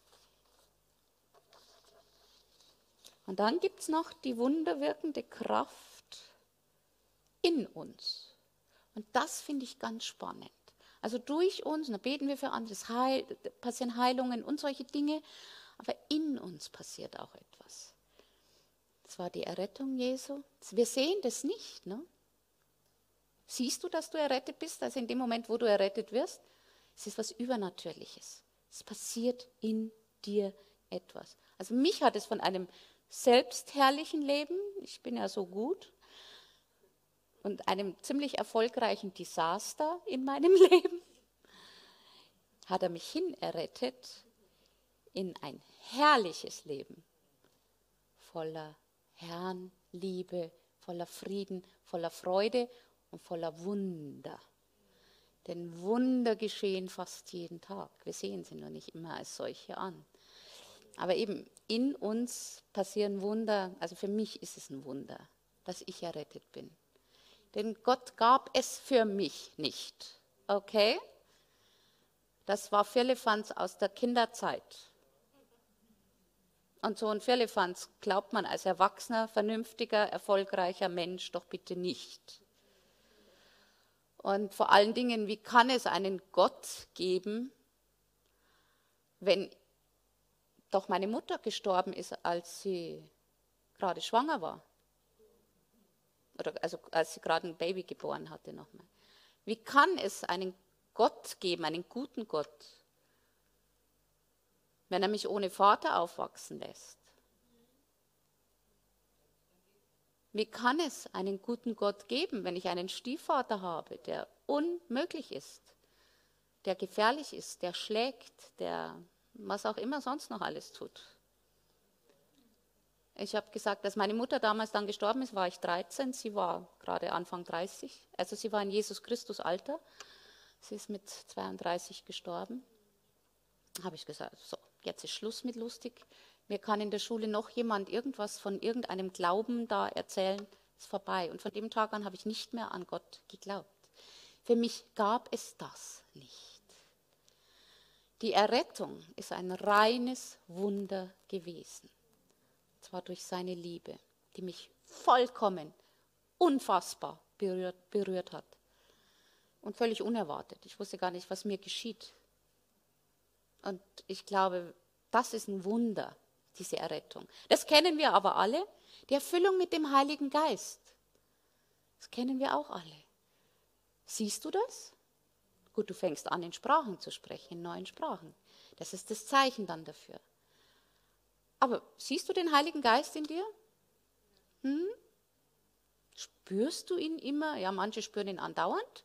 Und dann gibt es noch die wunderwirkende Kraft in uns. Und das finde ich ganz spannend. Also durch uns, da beten wir für anderes, passieren Heilungen und solche Dinge, aber in uns passiert auch etwas. Das war die Errettung Jesu. Wir sehen das nicht. Ne? Siehst du, dass du errettet bist? Also in dem Moment, wo du errettet wirst, es ist was Übernatürliches. Es passiert in dir etwas. Also mich hat es von einem selbstherrlichen Leben, ich bin ja so gut, und einem ziemlich erfolgreichen Desaster in meinem Leben, hat er mich hin errettet in ein herrliches Leben, voller Herrn, Liebe, voller Frieden, voller Freude und voller Wunder. Denn Wunder geschehen fast jeden Tag. Wir sehen sie nur nicht immer als solche an. Aber eben in uns passieren Wunder, also für mich ist es ein Wunder, dass ich errettet bin. Denn Gott gab es für mich nicht. Okay? Das war Firlefanz aus der Kinderzeit. Und so ein Firlefanz glaubt man als erwachsener, vernünftiger, erfolgreicher Mensch doch bitte nicht. Und vor allen Dingen, wie kann es einen Gott geben, wenn doch meine Mutter gestorben ist, als sie gerade schwanger war? Oder also als sie gerade ein Baby geboren hatte nochmal. Wie kann es einen Gott geben, einen guten Gott, wenn er mich ohne Vater aufwachsen lässt? Wie kann es einen guten Gott geben, wenn ich einen Stiefvater habe, der unmöglich ist, der gefährlich ist, der schlägt, der was auch immer sonst noch alles tut? Ich habe gesagt, dass meine Mutter damals dann gestorben ist, war ich 13, sie war gerade Anfang 30, also sie war in Jesus Christus Alter. Sie ist mit 32 gestorben. Habe ich gesagt, so, jetzt ist Schluss mit lustig. Mir kann in der Schule noch jemand irgendwas von irgendeinem Glauben da erzählen, ist vorbei. Und von dem Tag an habe ich nicht mehr an Gott geglaubt. Für mich gab es das nicht. Die Errettung ist ein reines Wunder gewesen. Und zwar durch seine Liebe, die mich vollkommen, unfassbar berührt hat. Und völlig unerwartet. Ich wusste gar nicht, was mir geschieht. Und ich glaube, das ist ein Wunder, diese Errettung. Das kennen wir aber alle. Die Erfüllung mit dem Heiligen Geist. Das kennen wir auch alle. Siehst du das? Gut, du fängst an, in Sprachen zu sprechen, in neuen Sprachen. Das ist das Zeichen dann dafür. Aber siehst du den Heiligen Geist in dir? Spürst du ihn immer? Ja, manche spüren ihn andauernd.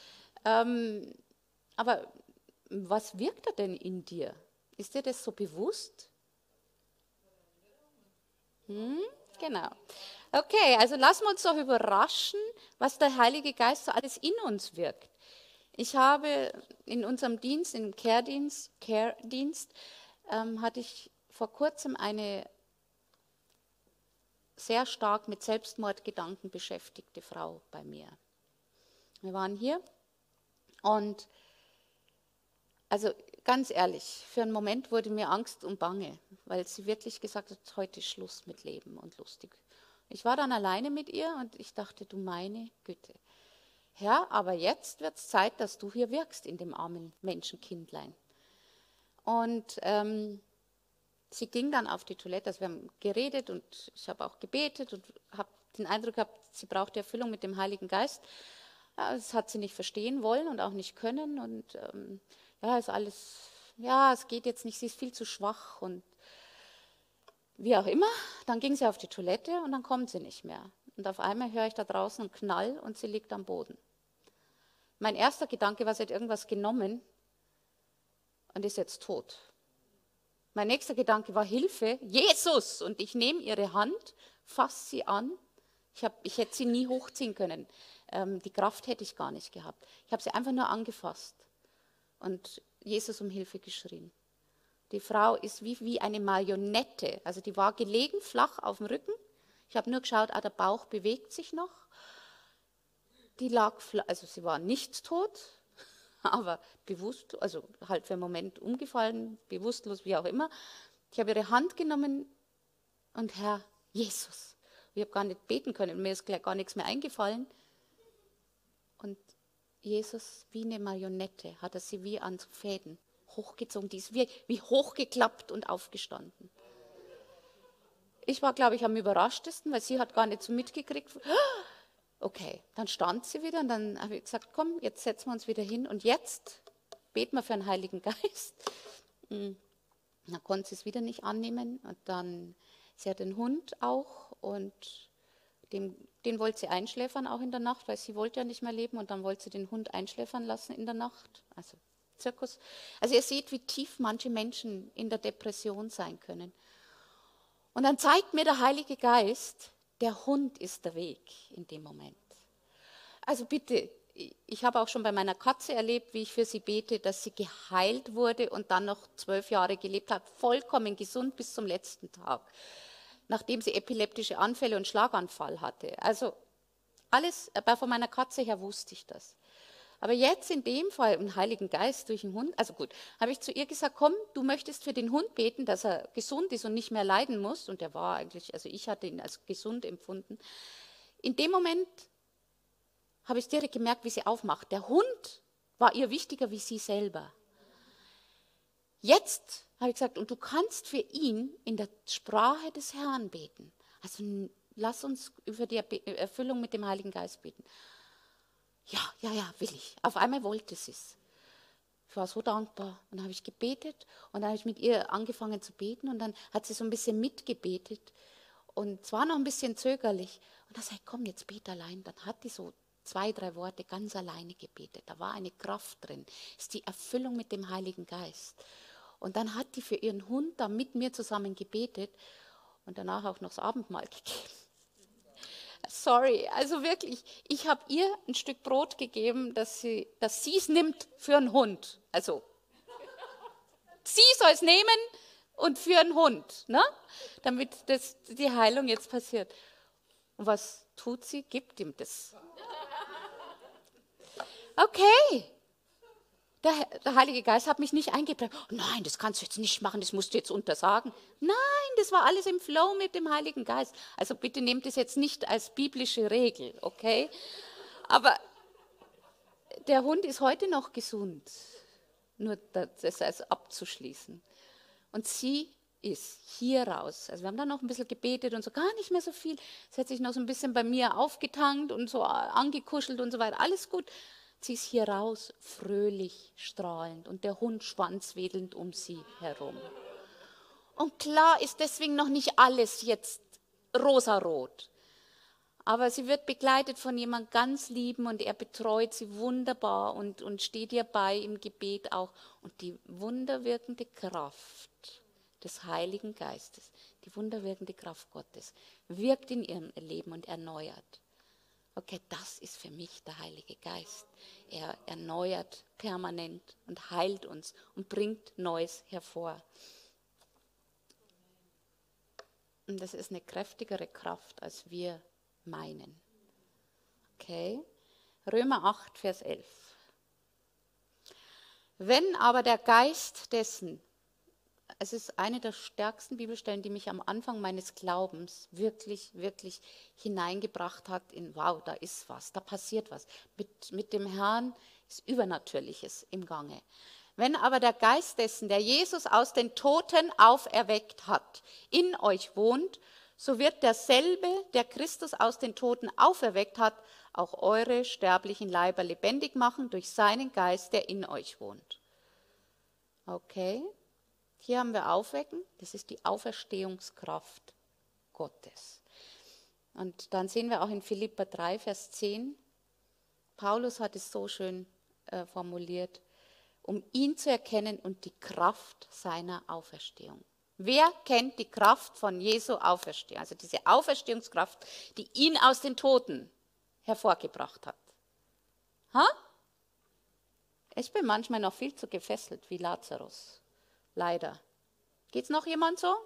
Aber was wirkt er denn in dir? Ist dir das so bewusst? Genau. Okay, also lassen wir uns doch überraschen, was der Heilige Geist so alles in uns wirkt. Ich habe in unserem Dienst, im Care-Dienst, hatte ich vor kurzem eine sehr stark mit Selbstmordgedanken beschäftigte Frau bei mir. Wir waren hier und also ganz ehrlich, für einen Moment wurde mir Angst und Bange, weil sie wirklich gesagt hat, heute ist Schluss mit Leben und lustig. Ich war dann alleine mit ihr und ich dachte, du meine Güte. Ja, aber jetzt wird es Zeit, dass du hier wirkst in dem armen Menschenkindlein. Und sie ging dann auf die Toilette, also wir haben geredet und ich habe auch gebetet und habe den Eindruck gehabt, sie braucht die Erfüllung mit dem Heiligen Geist. Ja, das hat sie nicht verstehen wollen und auch nicht können und ja, ist alles, ja, es geht jetzt nicht, sie ist viel zu schwach und wie auch immer. Dann ging sie auf die Toilette und dann kommt sie nicht mehr. Und auf einmal höre ich da draußen einen Knall und sie liegt am Boden. Mein erster Gedanke war, sie hat irgendwas genommen und ist jetzt tot. Mein nächster Gedanke war Hilfe, Jesus! Und ich nehme ihre Hand, fasse sie an. Ich hätte sie nie hochziehen können. Die Kraft hätte ich gar nicht gehabt. Ich habe sie einfach nur angefasst und Jesus um Hilfe geschrien. Die Frau ist wie eine Marionette. Also die war gelegen, flach auf dem Rücken. Ich habe nur geschaut, der Bauch bewegt sich noch. Die lag, also sie war nicht tot, aber bewusst, also halt für einen Moment umgefallen, bewusstlos, wie auch immer. Ich habe ihre Hand genommen und Herr Jesus. Ich habe gar nicht beten können, mir ist gar nichts mehr eingefallen. Und Jesus, wie eine Marionette, hat er sie wie an so Fäden hochgezogen. Die ist wie hochgeklappt und aufgestanden. Ich war, glaube ich, am überraschtesten, weil sie hat gar nicht so mitgekriegt. Okay, dann stand sie wieder und dann habe ich gesagt, komm, jetzt setzen wir uns wieder hin und jetzt beten wir für den Heiligen Geist. Dann konnte sie es wieder nicht annehmen und dann, sie hat den Hund auch und den wollte sie einschläfern auch in der Nacht, weil sie wollte ja nicht mehr leben und dann wollte sie den Hund einschläfern lassen in der Nacht, also Zirkus. Also ihr seht, wie tief manche Menschen in der Depression sein können. Und dann zeigt mir der Heilige Geist, der Hund ist der Weg in dem Moment. Also bitte, ich habe auch schon bei meiner Katze erlebt, wie ich für sie bete, dass sie geheilt wurde und dann noch 12 Jahre gelebt hat, vollkommen gesund bis zum letzten Tag, nachdem sie epileptische Anfälle und Schlaganfall hatte. Also alles, aber von meiner Katze her wusste ich das. Aber jetzt in dem Fall im Heiligen Geist durch den Hund, also gut, habe ich zu ihr gesagt, komm, du möchtest für den Hund beten, dass er gesund ist und nicht mehr leiden muss. Und er war eigentlich, also ich hatte ihn als gesund empfunden. In dem Moment habe ich direkt gemerkt, wie sie aufmacht. Der Hund war ihr wichtiger wie sie selber. Jetzt habe ich gesagt, und du kannst für ihn in der Sprache des Herrn beten. Also lass uns über die Erfüllung mit dem Heiligen Geist beten. Ja, will ich. Auf einmal wollte sie es. Ich war so dankbar. Und dann habe ich gebetet und dann habe ich mit ihr angefangen zu beten und dann hat sie so ein bisschen mitgebetet und zwar noch ein bisschen zögerlich. Und dann sagte ich, komm, jetzt bete allein. Dann hat die so 2, 3 Worte ganz alleine gebetet. Da war eine Kraft drin. Das ist die Erfüllung mit dem Heiligen Geist. Und dann hat die für ihren Hund da mit mir zusammen gebetet und danach auch noch das Abendmahl gegeben. Sorry, also wirklich, ich habe ihr ein Stück Brot gegeben, dass sie es nimmt für einen Hund. Also sie soll es nehmen und für einen Hund, ne? Damit die Heilung jetzt passiert. Und was tut sie? Gibt ihm das. Okay, der Heilige Geist hat mich nicht eingebremst. Oh nein, das kannst du jetzt nicht machen, das musst du jetzt untersagen. Nein, das war alles im Flow mit dem Heiligen Geist. Also bitte nehmt es jetzt nicht als biblische Regel, okay? Aber der Hund ist heute noch gesund. Nur das also abzuschließen. Und sie ist hier raus. Also wir haben dann noch ein bisschen gebetet und so, gar nicht mehr so viel. Sie hat sich noch so ein bisschen bei mir aufgetankt und so angekuschelt und so weiter. Alles gut. Sie ist hier raus, fröhlich, strahlend und der Hund schwanzwedelnd um sie herum. Und klar ist deswegen noch nicht alles jetzt rosarot. Aber sie wird begleitet von jemand ganz Lieben und er betreut sie wunderbar und steht ihr bei im Gebet auch. Und die wunderwirkende Kraft des Heiligen Geistes, die wunderwirkende Kraft Gottes, wirkt in ihrem Leben und erneuert. Okay, das ist für mich der Heilige Geist. Er erneuert permanent und heilt uns und bringt Neues hervor. Und das ist eine kräftigere Kraft, als wir meinen. Okay? Römer 8, Vers 11. Wenn aber der Geist dessen, es ist eine der stärksten Bibelstellen, die mich am Anfang meines Glaubens wirklich, wirklich hineingebracht hat in, wow, da ist was, da passiert was. Mit dem Herrn ist Übernatürliches im Gange. Wenn aber der Geist dessen, der Jesus aus den Toten auferweckt hat, in euch wohnt, so wird derselbe, der Christus aus den Toten auferweckt hat, auch eure sterblichen Leiber lebendig machen durch seinen Geist, der in euch wohnt. Okay? Hier haben wir Aufwecken, das ist die Auferstehungskraft Gottes. Und dann sehen wir auch in Philipper 3, Vers 10, Paulus hat es so schön formuliert, um ihn zu erkennen und die Kraft seiner Auferstehung. Wer kennt die Kraft von Jesu Auferstehung? Also diese Auferstehungskraft, die ihn aus den Toten hervorgebracht hat. Ha? Ich bin manchmal noch viel zu gefesselt wie Lazarus. Leider. Geht's noch jemand so?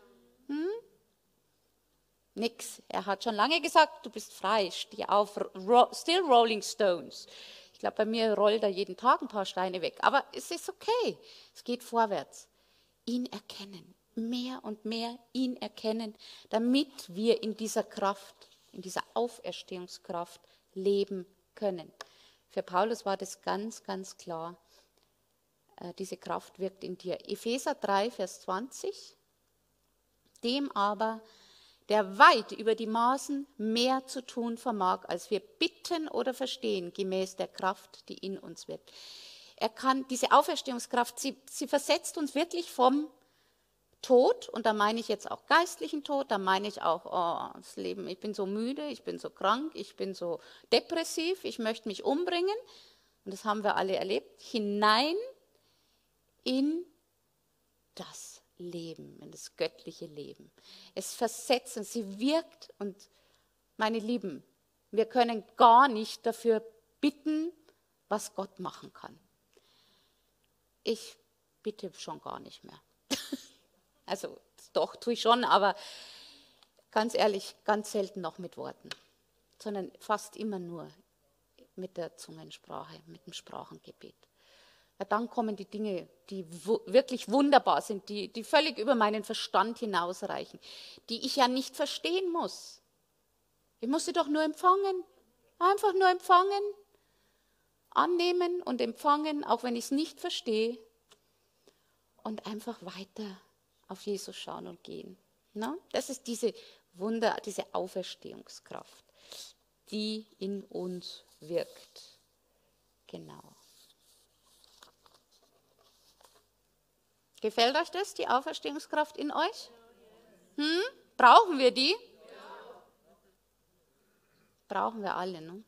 Nix. Er hat schon lange gesagt, du bist frei, steh auf, still rolling stones. Ich glaube, bei mir rollt da jeden Tag ein paar Steine weg. Aber es ist okay. Es geht vorwärts. Ihn erkennen. Mehr und mehr ihn erkennen, damit wir in dieser Kraft, in dieser Auferstehungskraft leben können. Für Paulus war das ganz, ganz klar. Diese Kraft wirkt in dir. Epheser 3, Vers 20. Dem aber, der weit über die Maßen mehr zu tun vermag, als wir bitten oder verstehen, gemäß der Kraft, die in uns wirkt. Er kann, diese Auferstehungskraft, sie versetzt uns wirklich vom Tod, und da meine ich jetzt auch geistlichen Tod, da meine ich auch, oh, das Leben, ich bin so müde, ich bin so krank, ich bin so depressiv, ich möchte mich umbringen, und das haben wir alle erlebt, hinein in das Leben, in das göttliche Leben. Es versetzt und sie wirkt, und meine Lieben, wir können gar nicht dafür bitten, was Gott machen kann. Ich bitte schon gar nicht mehr. Also doch, tue ich schon, aber ganz ehrlich, ganz selten noch mit Worten, sondern fast immer nur mit der Zungensprache, mit dem Sprachengebet. Ja, dann kommen die Dinge, die wirklich wunderbar sind, die völlig über meinen Verstand hinausreichen, die ich ja nicht verstehen muss. Ich muss sie doch nur empfangen, einfach nur empfangen, annehmen und empfangen, auch wenn ich es nicht verstehe, und einfach weiter auf Jesus schauen und gehen. Na? Das ist diese Wunder, diese Auferstehungskraft, die in uns wirkt. Genau. Gefällt euch das, die Auferstehungskraft in euch? Brauchen wir die? Brauchen wir alle, ne?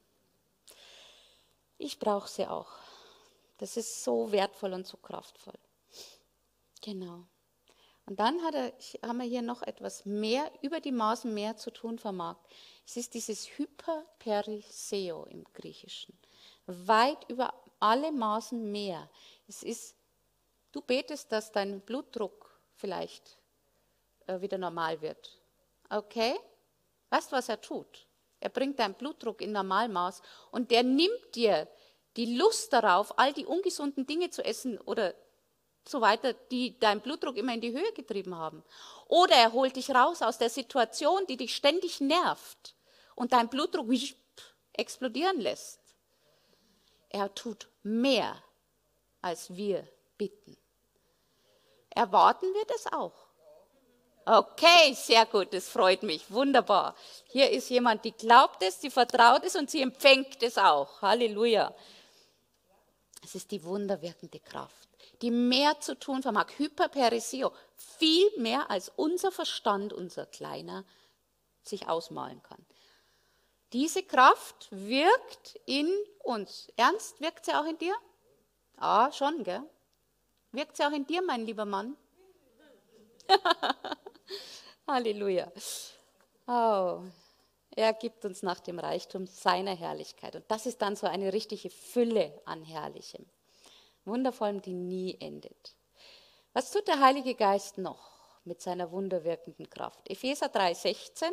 Ich brauche sie auch. Das ist so wertvoll und so kraftvoll. Genau. Und dann haben wir hier noch etwas mehr, über die Maßen mehr zu tun vermag. Es ist dieses Hyperperiseo im Griechischen. Weit über alle Maßen mehr. Es ist, du betest, dass dein Blutdruck vielleicht wieder normal wird. Okay? Weißt du, was er tut? Er bringt deinen Blutdruck in Normalmaß und der nimmt dir die Lust darauf, all die ungesunden Dinge zu essen oder so weiter, die deinen Blutdruck immer in die Höhe getrieben haben. Oder er holt dich raus aus der Situation, die dich ständig nervt und deinen Blutdruck explodieren lässt. Er tut mehr, als wir bitten. Erwarten wir das auch? Okay, sehr gut, das freut mich, wunderbar. Hier ist jemand, die glaubt es, die vertraut es und sie empfängt es auch. Halleluja. Es ist die wunderwirkende Kraft, die mehr zu tun vermag. Hyperperisio, viel mehr als unser Verstand, unser kleiner, sich ausmalen kann. Diese Kraft wirkt in uns. Ernst, wirkt sie auch in dir? Ah, schon, gell? Wirkt sie auch in dir, mein lieber Mann? Halleluja. Oh, er gibt uns nach dem Reichtum seiner Herrlichkeit. Und das ist dann so eine richtige Fülle an Herrlichem. Wundervollem, die nie endet. Was tut der Heilige Geist noch mit seiner wunderwirkenden Kraft? Epheser 3,16.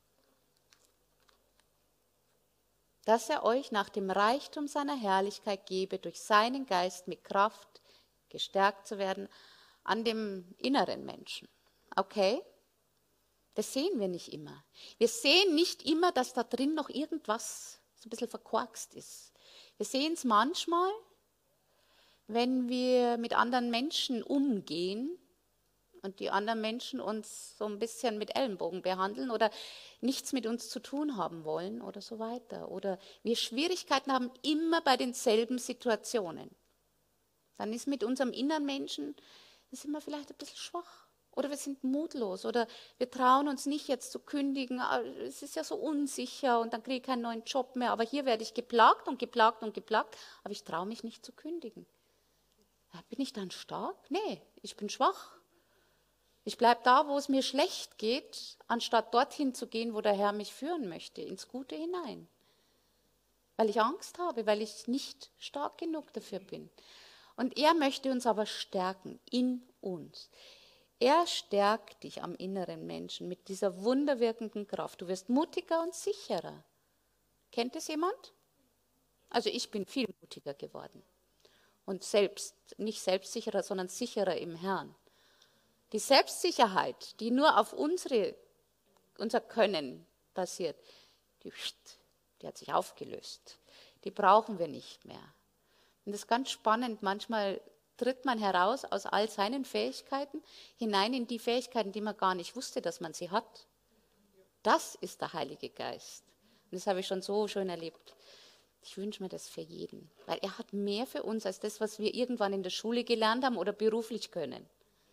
Dass er euch nach dem Reichtum seiner Herrlichkeit gebe, durch seinen Geist mit Kraft gestärkt zu werden an dem inneren Menschen. Okay? Das sehen wir nicht immer. Wir sehen nicht immer, dass da drin noch irgendwas so ein bisschen verkorkst ist. Wir sehen es manchmal, wenn wir mit anderen Menschen umgehen und die anderen Menschen uns so ein bisschen mit Ellenbogen behandeln oder nichts mit uns zu tun haben wollen oder so weiter. Oder wir Schwierigkeiten haben immer bei denselben Situationen. Dann ist mit unserem inneren Menschen, da sind wir vielleicht ein bisschen schwach. Oder wir sind mutlos oder wir trauen uns nicht jetzt zu kündigen, es ist ja so unsicher und dann kriege ich keinen neuen Job mehr, aber hier werde ich geplagt und geplagt und geplagt, aber ich traue mich nicht zu kündigen. Bin ich dann stark? Nee, ich bin schwach. Ich bleibe da, wo es mir schlecht geht, anstatt dorthin zu gehen, wo der Herr mich führen möchte, ins Gute hinein. Weil ich Angst habe, weil ich nicht stark genug dafür bin. Und er möchte uns aber stärken, in uns. Er stärkt dich am inneren Menschen mit dieser wunderwirkenden Kraft. Du wirst mutiger und sicherer. Kennt es jemand? Also ich bin viel mutiger geworden. Und nicht selbstsicherer, sondern sicherer im Herrn. Die Selbstsicherheit, die nur auf unser Können basiert, die hat sich aufgelöst. Die brauchen wir nicht mehr. Und das ist ganz spannend. Manchmal tritt man heraus aus all seinen Fähigkeiten hinein in die Fähigkeiten, die man gar nicht wusste, dass man sie hat. Das ist der Heilige Geist. Und das habe ich schon so schön erlebt. Ich wünsche mir das für jeden, weil er hat mehr für uns als das, was wir irgendwann in der Schule gelernt haben oder beruflich können.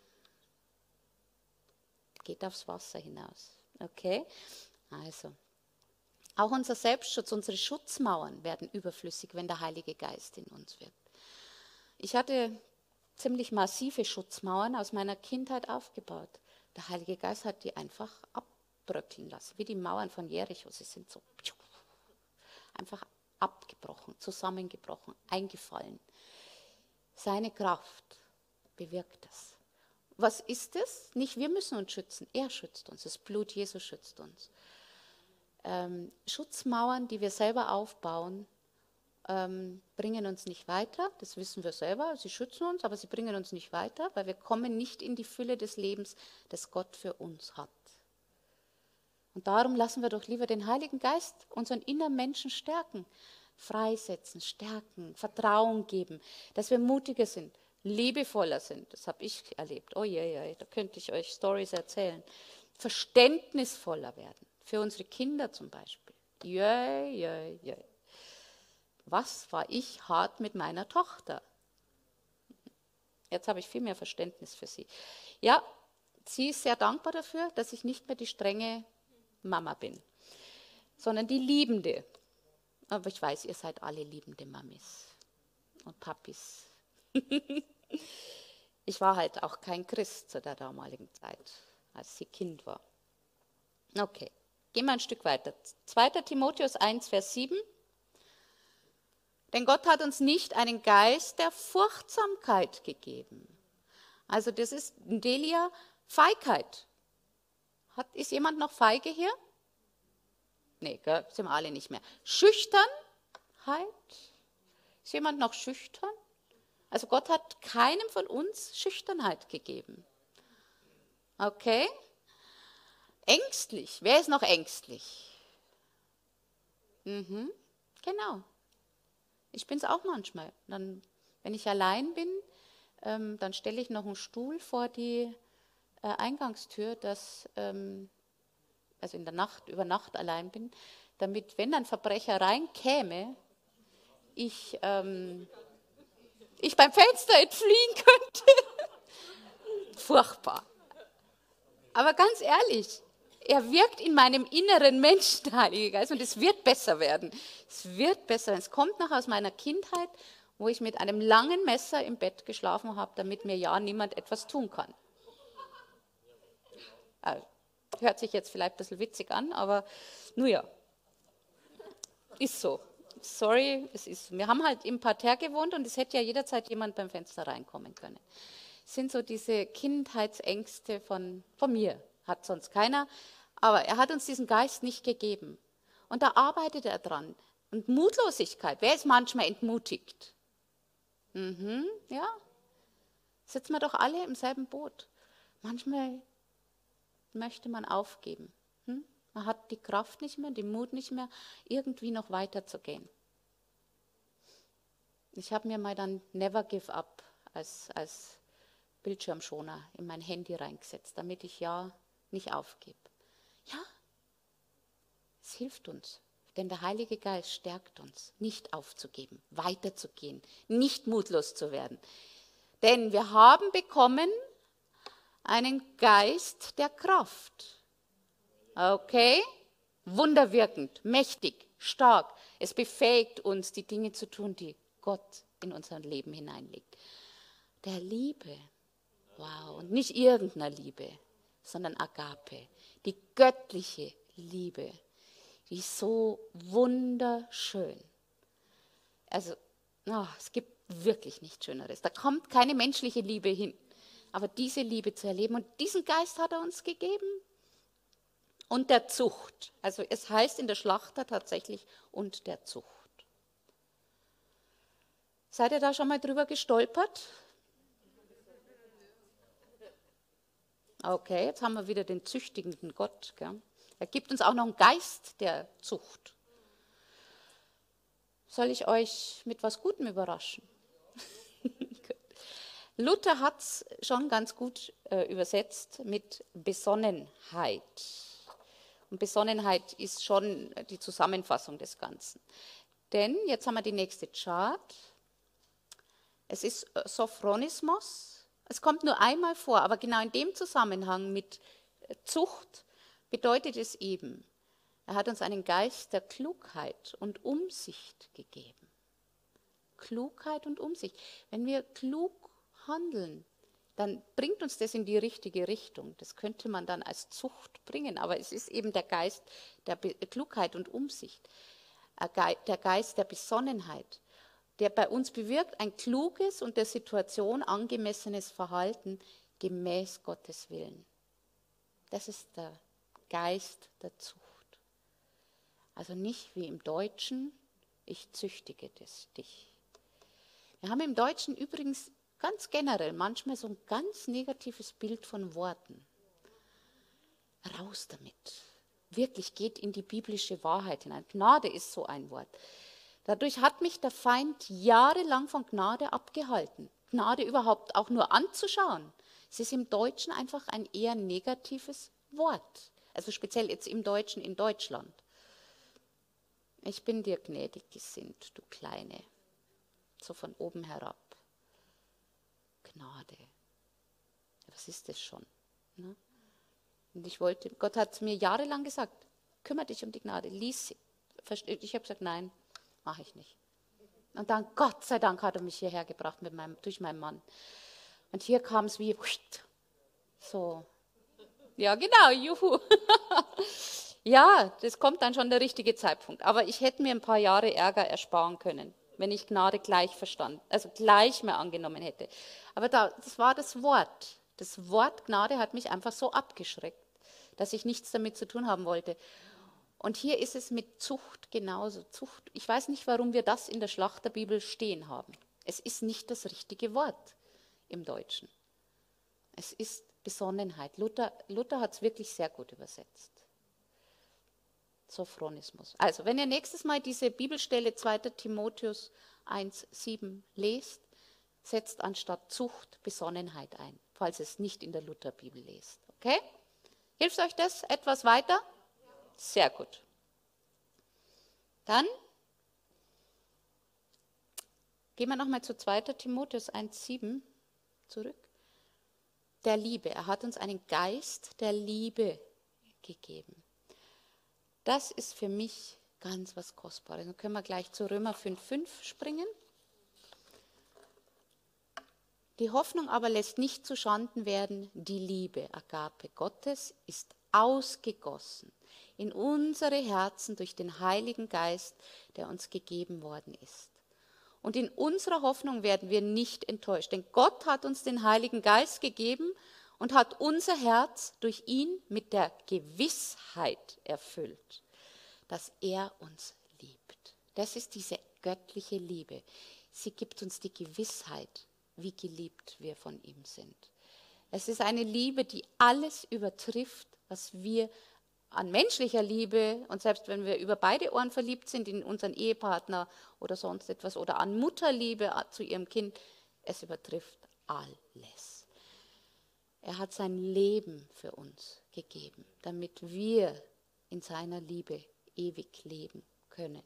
Geht aufs Wasser hinaus. Okay? Also, auch unser Selbstschutz, unsere Schutzmauern werden überflüssig, wenn der Heilige Geist in uns wirkt. Ich hatte ziemlich massive Schutzmauern aus meiner Kindheit aufgebaut. Der Heilige Geist hat die einfach abbröckeln lassen, wie die Mauern von Jericho. Sie sind so einfach abgebrochen, zusammengebrochen, eingefallen. Seine Kraft bewirkt das. Was ist es? Nicht wir müssen uns schützen, er schützt uns, das Blut Jesu schützt uns. Schutzmauern, die wir selber aufbauen, bringen uns nicht weiter, das wissen wir selber, sie schützen uns, aber sie bringen uns nicht weiter, weil wir kommen nicht in die Fülle des Lebens, das Gott für uns hat. Und darum lassen wir doch lieber den Heiligen Geist unseren inneren Menschen stärken, freisetzen, stärken, Vertrauen geben, dass wir mutiger sind, liebevoller sind, das habe ich erlebt, oh je, da könnte ich euch Storys erzählen, verständnisvoller werden, für unsere Kinder zum Beispiel. Je. Was war ich hart mit meiner Tochter? Jetzt habe ich viel mehr Verständnis für sie. Ja, sie ist sehr dankbar dafür, dass ich nicht mehr die strenge Mama bin, sondern die Liebende. Aber ich weiß, ihr seid alle liebende Mamis und Papis. Ich war halt auch kein Christ zu der damaligen Zeit, als sie Kind war. Okay, gehen wir ein Stück weiter. 2. Timotheus 1, Vers 7. Denn Gott hat uns nicht einen Geist der Furchtsamkeit gegeben. Also das ist in Delia Feigheit. Ist jemand noch feige hier? Nee, sind wir alle nicht mehr. Schüchternheit? Ist jemand noch schüchtern? Also Gott hat keinem von uns Schüchternheit gegeben. Okay? Ängstlich. Wer ist noch ängstlich? Genau. Ich bin es auch manchmal. Dann, wenn ich allein bin, dann stelle ich noch einen Stuhl vor die Eingangstür, dass, also in der Nacht, über Nacht allein bin, damit, wenn ein Verbrecher reinkäme, ich beim Fenster entfliehen könnte. Furchtbar. Aber ganz ehrlich, er wirkt in meinem inneren Menschen, der Heilige Geist, und es wird besser werden. Es wird besser werden. Es kommt noch aus meiner Kindheit, wo ich mit einem langen Messer im Bett geschlafen habe, damit mir ja niemand etwas tun kann. Hört sich jetzt vielleicht ein bisschen witzig an, aber nun ja, ist so. Sorry, es ist so. Wir haben halt im Parterre gewohnt und es hätte ja jederzeit jemand beim Fenster reinkommen können. Es sind so diese Kindheitsängste von mir, hat sonst keiner, aber er hat uns diesen Geist nicht gegeben. Und da arbeitet er dran. Und Mutlosigkeit, wer ist manchmal entmutigt? Ja, sitzen wir doch alle im selben Boot. Manchmal möchte man aufgeben. Man hat die Kraft nicht mehr, den Mut nicht mehr, irgendwie noch weiterzugehen. Ich habe mir mal dann Never Give Up als Bildschirmschoner in mein Handy reingesetzt, damit ich ja nicht aufgebe. Ja, es hilft uns, denn der Heilige Geist stärkt uns, nicht aufzugeben, weiterzugehen, nicht mutlos zu werden. Denn wir haben bekommen einen Geist der Kraft. Okay? Wunderwirkend, mächtig, stark. Es befähigt uns, die Dinge zu tun, die Gott in unser Leben hineinlegt. Der Liebe. Wow. Und nicht irgendeiner Liebe, sondern Agape. Die göttliche Liebe. Die ist so wunderschön. Also, es gibt wirklich nichts Schöneres. Da kommt keine menschliche Liebe hin. Aber diese Liebe zu erleben, und diesen Geist hat er uns gegeben. Und der Zucht. Also es heißt in der Schlachter tatsächlich und der Zucht. Seid ihr da schon mal drüber gestolpert? Okay, jetzt haben wir wieder den züchtigenden Gott. Gell? Er gibt uns auch noch einen Geist der Zucht. Soll ich euch mit was Gutem überraschen? Luther hat es schon ganz gut übersetzt mit Besonnenheit. Und Besonnenheit ist schon die Zusammenfassung des Ganzen. Denn, jetzt haben wir die nächste Chart, es ist Sophronismos, es kommt nur einmal vor, aber genau in dem Zusammenhang mit Zucht bedeutet es eben, er hat uns einen Geist der Klugheit und Umsicht gegeben. Klugheit und Umsicht. Wenn wir klug handeln, dann bringt uns das in die richtige Richtung. Das könnte man dann als Zucht bringen, aber es ist eben der Geist der Klugheit und Umsicht, der Geist der Besonnenheit, der bei uns bewirkt ein kluges und der Situation angemessenes Verhalten gemäß Gottes Willen. Das ist der Geist der Zucht. Also nicht wie im Deutschen, ich züchtige dich. Wir haben im Deutschen übrigens ganz generell manchmal so ein ganz negatives Bild von Worten. Raus damit. Wirklich geht in die biblische Wahrheit hinein. Gnade ist so ein Wort. Dadurch hat mich der Feind jahrelang von Gnade abgehalten. Gnade überhaupt auch nur anzuschauen. Es ist im Deutschen einfach ein eher negatives Wort. Also speziell jetzt im Deutschen in Deutschland. Ich bin dir gnädig gesinnt, du Kleine. So von oben herab. Gnade. Was ist das schon? Ne? Und Gott hat mir jahrelang gesagt, kümmere dich um die Gnade, lies sie. Ich habe gesagt, nein, mache ich nicht. Und dann, Gott sei Dank, hat er mich hierher gebracht durch meinen Mann. Und hier kam es wie so. Ja, genau, juhu. Ja, das kommt dann schon der richtige Zeitpunkt. Aber ich hätte mir ein paar Jahre Ärger ersparen können, wenn ich Gnade gleich verstanden, also gleich mehr angenommen hätte. Aber das war das Wort. Das Wort Gnade hat mich einfach so abgeschreckt, dass ich nichts damit zu tun haben wollte. Und hier ist es mit Zucht genauso. Zucht, ich weiß nicht, warum wir das in der Schlachterbibel stehen haben. Es ist nicht das richtige Wort im Deutschen. Es ist Besonnenheit. Luther hat es wirklich sehr gut übersetzt. Sophronismus. Also, wenn ihr nächstes Mal diese Bibelstelle 2. Timotheus 1,7 lest, setzt anstatt Zucht Besonnenheit ein, falls ihr es nicht in der Lutherbibel lest. Okay? Hilft euch das etwas weiter? Sehr gut. Dann gehen wir nochmal zu 2. Timotheus 1,7 zurück. Der Liebe. Er hat uns einen Geist der Liebe gegeben. Das ist für mich ganz was Kostbares. Dann können wir gleich zu Römer 5,5 springen. Die Hoffnung aber lässt nicht zu Schanden werden, die Liebe, Agape Gottes, ist ausgegossen in unsere Herzen durch den Heiligen Geist, der uns gegeben worden ist. Und in unserer Hoffnung werden wir nicht enttäuscht, denn Gott hat uns den Heiligen Geist gegeben und hat unser Herz durch ihn mit der Gewissheit erfüllt, dass er uns liebt. Das ist diese göttliche Liebe. Sie gibt uns die Gewissheit, wie geliebt wir von ihm sind. Es ist eine Liebe, die alles übertrifft, was wir an menschlicher Liebe, und selbst wenn wir über beide Ohren verliebt sind in unseren Ehepartner oder sonst etwas, oder an Mutterliebe zu ihrem Kind, es übertrifft alles. Er hat sein Leben für uns gegeben, damit wir in seiner Liebe ewig leben können.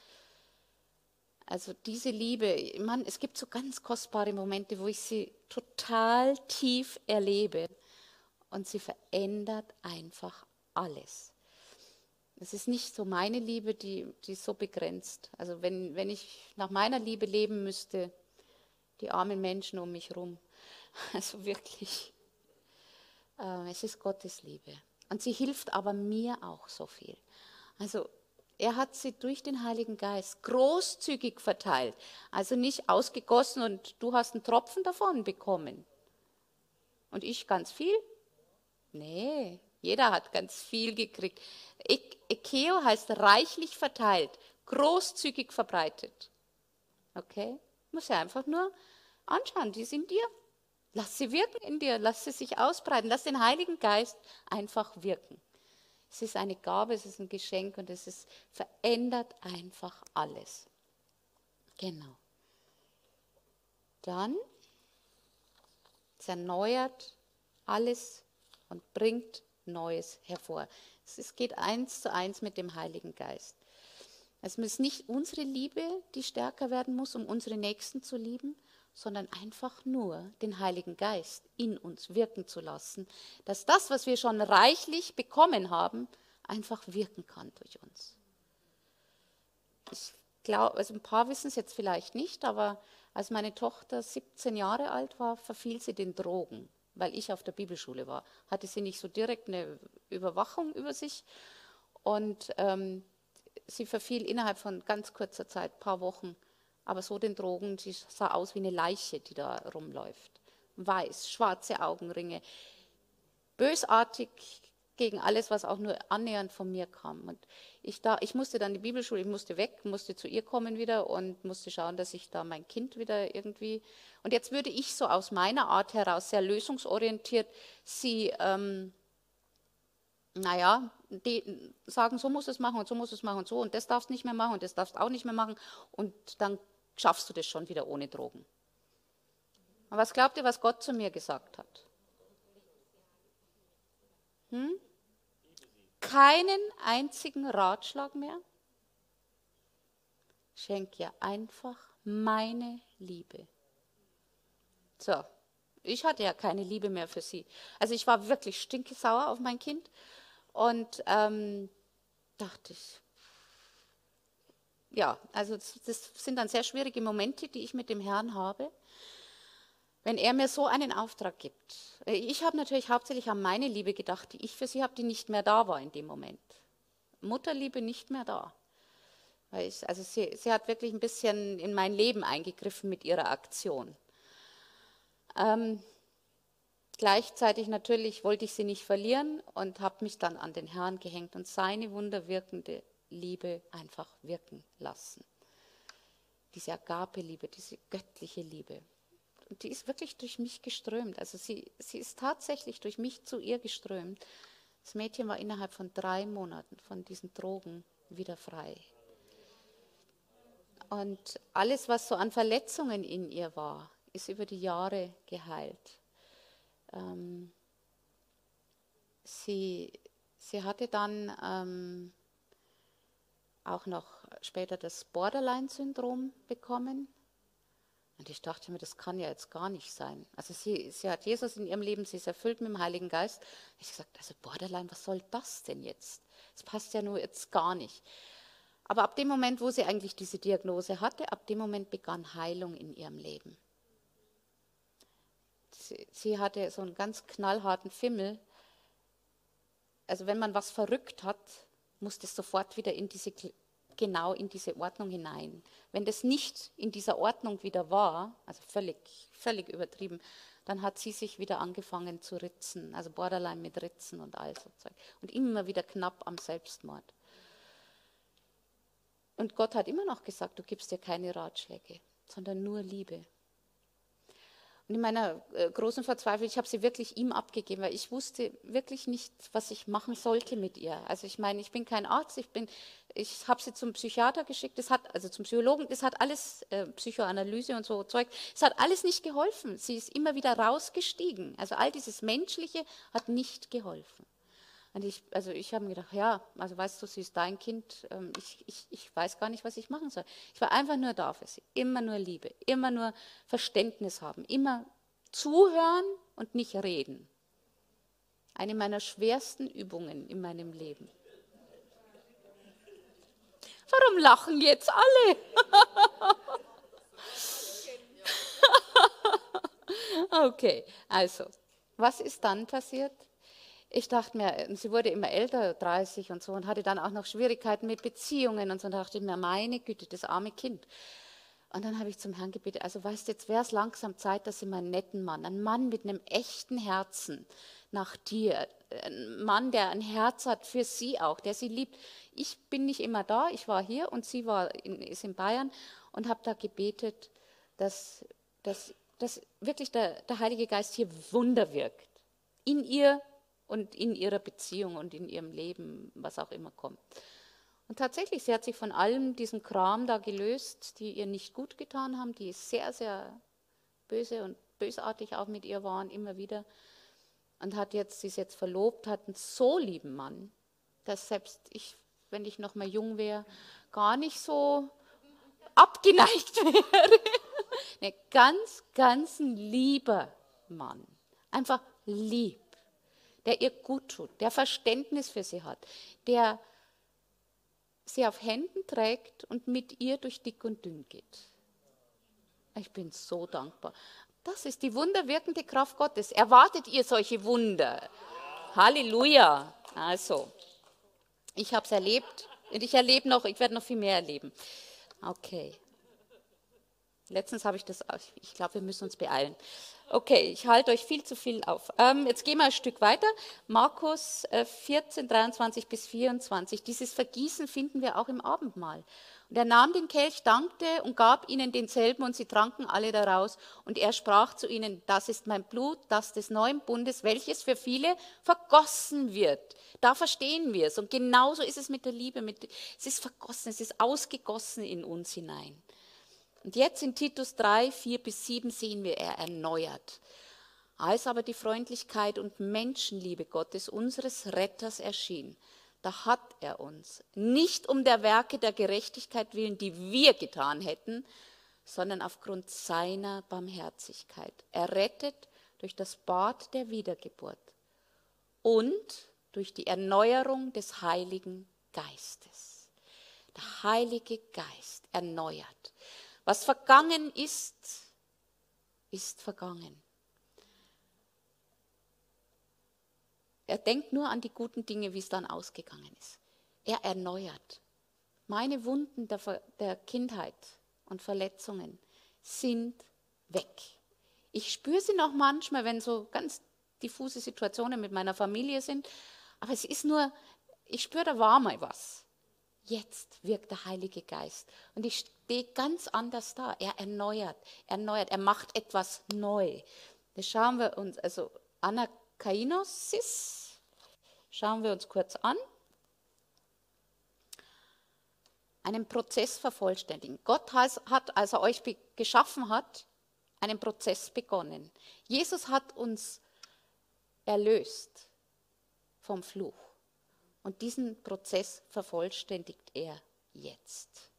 Also diese Liebe, Mann, es gibt so ganz kostbare Momente, wo ich sie total tief erlebe und sie verändert einfach alles. Es ist nicht so meine Liebe, die ist so begrenzt. Also wenn ich nach meiner Liebe leben müsste, die armen Menschen um mich herum, also wirklich, es ist Gottes Liebe. Und sie hilft aber mir auch so viel. Also er hat sie durch den Heiligen Geist großzügig verteilt. Also nicht ausgegossen und du hast einen Tropfen davon bekommen. Und ich ganz viel? Nee, jeder hat ganz viel gekriegt. Ekeo heißt reichlich verteilt, großzügig verbreitet. Okay? Muss ja einfach nur anschauen, die sind dir. Lass sie wirken in dir, lass sie sich ausbreiten, lass den Heiligen Geist einfach wirken. Es ist eine Gabe, es ist ein Geschenk und verändert einfach alles. Genau. Dann es erneuert alles und bringt Neues hervor. Es geht 1:1 mit dem Heiligen Geist. Es ist nicht unsere Liebe, die stärker werden muss, um unsere Nächsten zu lieben, sondern einfach nur den Heiligen Geist in uns wirken zu lassen, dass das, was wir schon reichlich bekommen haben, einfach wirken kann durch uns. Ich glaube, also ein paar wissen es jetzt vielleicht nicht, aber als meine Tochter 17 Jahre alt war, verfiel sie den Drogen, weil ich auf der Bibelschule war. Hatte sie nicht so direkt eine Überwachung über sich und sie verfiel innerhalb von ganz kurzer Zeit, ein paar Wochen, aber so den Drogen, sie sah aus wie eine Leiche, die da rumläuft. Weiß, schwarze Augenringe, bösartig gegen alles, was auch nur annähernd von mir kam. Und ich musste dann die Bibelschule, ich musste weg, musste zu ihr kommen wieder und musste schauen, dass ich da mein Kind wieder irgendwie... Und jetzt würde ich so aus meiner Art heraus, sehr lösungsorientiert, sie... die sagen, so muss es machen und so muss es machen und so und das darfst nicht mehr machen und das darfst auch nicht mehr machen und dann schaffst du das schon wieder ohne Drogen. Und was glaubt ihr, was Gott zu mir gesagt hat? Keinen einzigen Ratschlag mehr? Schenk ihr einfach meine Liebe. So, ich hatte ja keine Liebe mehr für sie. Also ich war wirklich stinkesauer auf mein Kind. Und dachte ich, ja, also das sind dann sehr schwierige Momente, die ich mit dem Herrn habe. wenn er mir so einen Auftrag gibt. Ich habe natürlich hauptsächlich an meine Liebe gedacht, die ich für sie habe, die nicht mehr da war in dem Moment. Mutterliebe nicht mehr da. Also sie hat wirklich ein bisschen in mein Leben eingegriffen mit ihrer Aktion. Gleichzeitig natürlich wollte ich sie nicht verlieren und habe mich dann an den Herrn gehängt und seine wunderwirkende Liebe einfach wirken lassen. Diese Agape-Liebe, diese göttliche Liebe. Und die ist wirklich durch mich geströmt. Also sie ist tatsächlich durch mich zu ihr geströmt. Das Mädchen war innerhalb von 3 Monaten von diesen Drogen wieder frei. Und alles, was so an Verletzungen in ihr war, ist über die Jahre geheilt. Sie hatte dann auch noch später das Borderline-Syndrom bekommen. Und ich dachte mir, das kann ja jetzt gar nicht sein. Also sie hat Jesus in ihrem Leben, sie ist erfüllt mit dem Heiligen Geist. Ich habe gesagt, also Borderline, was soll das denn jetzt? Das passt ja nur jetzt gar nicht. Aber ab dem Moment, wo sie eigentlich diese Diagnose hatte, ab dem Moment begann Heilung in ihrem Leben. Sie hatte so einen ganz knallharten Fimmel. Also wenn man was verrückt hat, muss das sofort wieder genau in diese Ordnung hinein. Wenn das nicht in dieser Ordnung wieder war, also völlig übertrieben, dann hat sie sich wieder angefangen zu ritzen, also Borderline mit Ritzen und all so Zeug. Und immer wieder knapp am Selbstmord. Und Gott hat immer noch gesagt, du gibst dir keine Ratschläge, sondern nur Liebe. Und in meiner großen Verzweiflung, ich habe sie wirklich ihm abgegeben, weil ich wusste wirklich nicht, was ich machen sollte mit ihr. Also ich meine, ich bin kein Arzt, ich habe sie zum Psychiater geschickt, also zum Psychologen, das hat alles, Psychoanalyse und so Zeug, es hat alles nicht geholfen. Sie ist immer wieder rausgestiegen. Also all dieses Menschliche hat nicht geholfen. Und ich habe mir gedacht, ja, also weißt du, sie ist dein Kind, ich weiß gar nicht, was ich machen soll. Ich war einfach nur da für sie, immer nur Liebe, immer nur Verständnis haben, immer zuhören und nicht reden. Eine meiner schwersten Übungen in meinem Leben. Warum lachen jetzt alle? Okay, also, was ist dann passiert? Ich dachte mir, sie wurde immer älter, 30 und so, und hatte dann auch noch Schwierigkeiten mit Beziehungen und so. Und dachte ich mir, meine Güte, das arme Kind. Und dann habe ich zum Herrn gebetet, also weißt du, jetzt wäre es langsam Zeit, dass ich mal einen netten Mann, einen Mann mit einem echten Herzen nach dir, ein Mann, der ein Herz hat für sie auch, der sie liebt. Ich bin nicht immer da, ich war hier und sie ist in Bayern und habe da gebetet, dass wirklich der Heilige Geist hier Wunder wirkt. In ihr und in ihrer Beziehung und in ihrem Leben, was auch immer kommt. Und tatsächlich, sie hat sich von allem diesem Kram da gelöst, die ihr nicht gut getan haben, die sehr, sehr böse und bösartig auch mit ihr waren, immer wieder. Und sie ist jetzt verlobt, hat einen so lieben Mann, dass selbst ich, wenn ich noch mal jung wäre, gar nicht so abgeneigt wäre. Ein ganz lieber Mann. Einfach lieb. Der ihr gut tut, der Verständnis für sie hat, der sie auf Händen trägt und mit ihr durch dick und dünn geht. Ich bin so dankbar. Das ist die wunderwirkende Kraft Gottes. Erwartet ihr solche Wunder? Halleluja. Also, ich habe es erlebt und ich werde noch viel mehr erleben. Okay. Letztens habe ich glaube, wir müssen uns beeilen. Okay, ich halte euch viel zu viel auf. Jetzt gehen wir ein Stück weiter. Markus 14, 23 bis 24. Dieses Vergießen finden wir auch im Abendmahl. Und er nahm den Kelch, dankte und gab ihnen denselben und sie tranken alle daraus. Und er sprach zu ihnen, das ist mein Blut, das des neuen Bundes, welches für viele vergossen wird. Da verstehen wir es. Und genauso ist es mit der Liebe. Es ist vergossen, es ist ausgegossen in uns hinein. Und jetzt in Titus 3, 4 bis 7 sehen wir, er erneuert. Als aber die Freundlichkeit und Menschenliebe Gottes, unseres Retters, erschien, da hat er uns, nicht um der Werke der Gerechtigkeit willen, die wir getan hätten, sondern aufgrund seiner Barmherzigkeit, errettet durch das Bad der Wiedergeburt und durch die Erneuerung des Heiligen Geistes. Der Heilige Geist erneuert. Was vergangen ist, ist vergangen. Er denkt nur an die guten Dinge, wie es dann ausgegangen ist. Er erneuert. Meine Wunden der Kindheit und Verletzungen sind weg. Ich spüre sie noch manchmal, wenn so ganz diffuse Situationen mit meiner Familie sind, aber es ist nur, ich spüre, da war mal was. Jetzt wirkt der Heilige Geist und ich stehe ganz anders da. Er erneuert, er macht etwas neu. Das schauen wir uns, also Anakainosis, schauen wir uns kurz an. Einen Prozess vervollständigen. Gott hat, als er euch geschaffen hat, einen Prozess begonnen. Jesus hat uns erlöst vom Fluch. Und diesen Prozess vervollständigt er jetzt.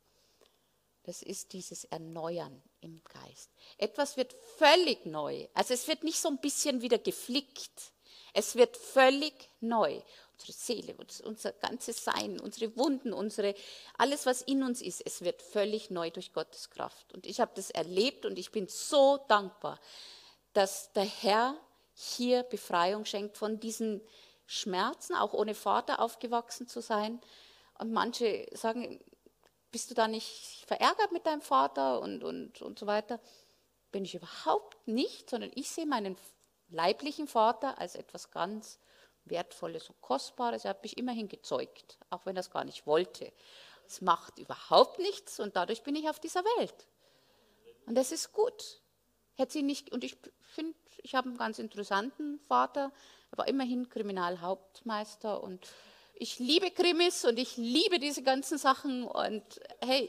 Das ist dieses Erneuern im Geist. Etwas wird völlig neu. Also es wird nicht so ein bisschen wieder geflickt. Es wird völlig neu. Unsere Seele, unser ganzes Sein, unsere Wunden, alles, was in uns ist, es wird völlig neu durch Gottes Kraft. Und ich habe das erlebt und ich bin so dankbar, dass der Herr hier Befreiung schenkt von diesen Schmerzen, auch ohne Vater aufgewachsen zu sein. Und manche sagen, bist du da nicht verärgert mit deinem Vater und so weiter? Bin ich überhaupt nicht, sondern ich sehe meinen leiblichen Vater als etwas ganz Wertvolles und Kostbares. Er hat mich immerhin gezeugt, auch wenn er es gar nicht wollte. Es macht überhaupt nichts und dadurch bin ich auf dieser Welt. Und das ist gut. Und ich finde, ich habe einen ganz interessanten Vater, er war immerhin Kriminalhauptmeister und ich liebe Krimis und ich liebe diese ganzen Sachen und hey,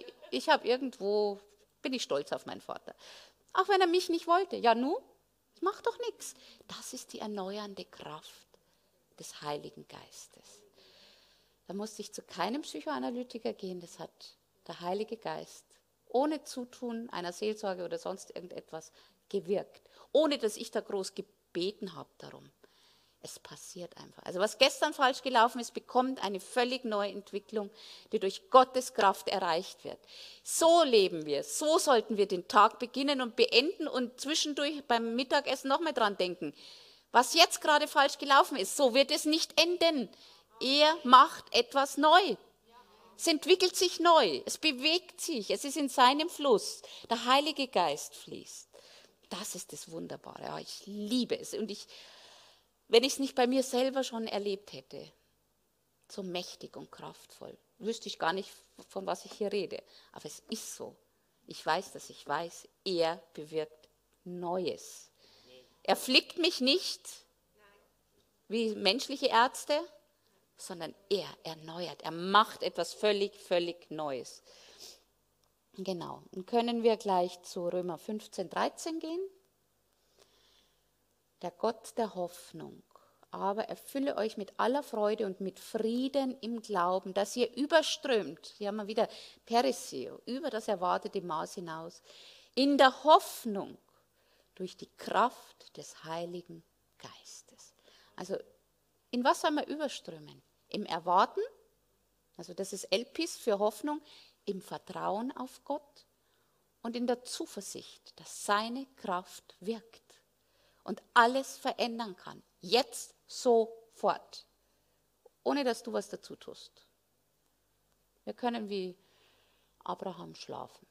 bin ich stolz auf meinen Vater. Auch wenn er mich nicht wollte. Ja, nu, das macht doch nichts. Das ist die erneuernde Kraft des Heiligen Geistes. Da musste ich zu keinem Psychoanalytiker gehen, das hat der Heilige Geist ohne Zutun einer Seelsorge oder sonst irgendetwas gewirkt. Ohne, dass ich da groß gebeten habe darum. Es passiert einfach. Also was gestern falsch gelaufen ist, bekommt eine völlig neue Entwicklung, die durch Gottes Kraft erreicht wird. So leben wir, so sollten wir den Tag beginnen und beenden und zwischendurch beim Mittagessen nochmal dran denken. Was jetzt gerade falsch gelaufen ist, so wird es nicht enden. Er macht etwas neu. Es entwickelt sich neu, es bewegt sich, es ist in seinem Fluss. Der Heilige Geist fließt. Das ist das Wunderbare. Ja, ich liebe es. Und wenn ich es nicht bei mir selber schon erlebt hätte, so mächtig und kraftvoll, wüsste ich gar nicht, von was ich hier rede. Aber es ist so. Ich weiß, dass ich weiß, er bewirkt Neues. Er flickt mich nicht wie menschliche Ärzte, sondern er erneuert. Er macht etwas völlig, völlig Neues. Genau. Und können wir gleich zu Römer 15, 13 gehen? Der Gott der Hoffnung aber erfülle euch mit aller Freude und mit Frieden im Glauben, dass ihr überströmt, hier haben wir wieder Periseo, über das erwartete Maß hinaus, in der Hoffnung durch die Kraft des Heiligen Geistes. Also in was soll man überströmen? Im Erwarten, also das ist Elpis für Hoffnung, im Vertrauen auf Gott und in der Zuversicht, dass seine Kraft wirkt und alles verändern kann. Jetzt sofort, ohne dass du was dazu tust. Wir können wie Abraham schlafen.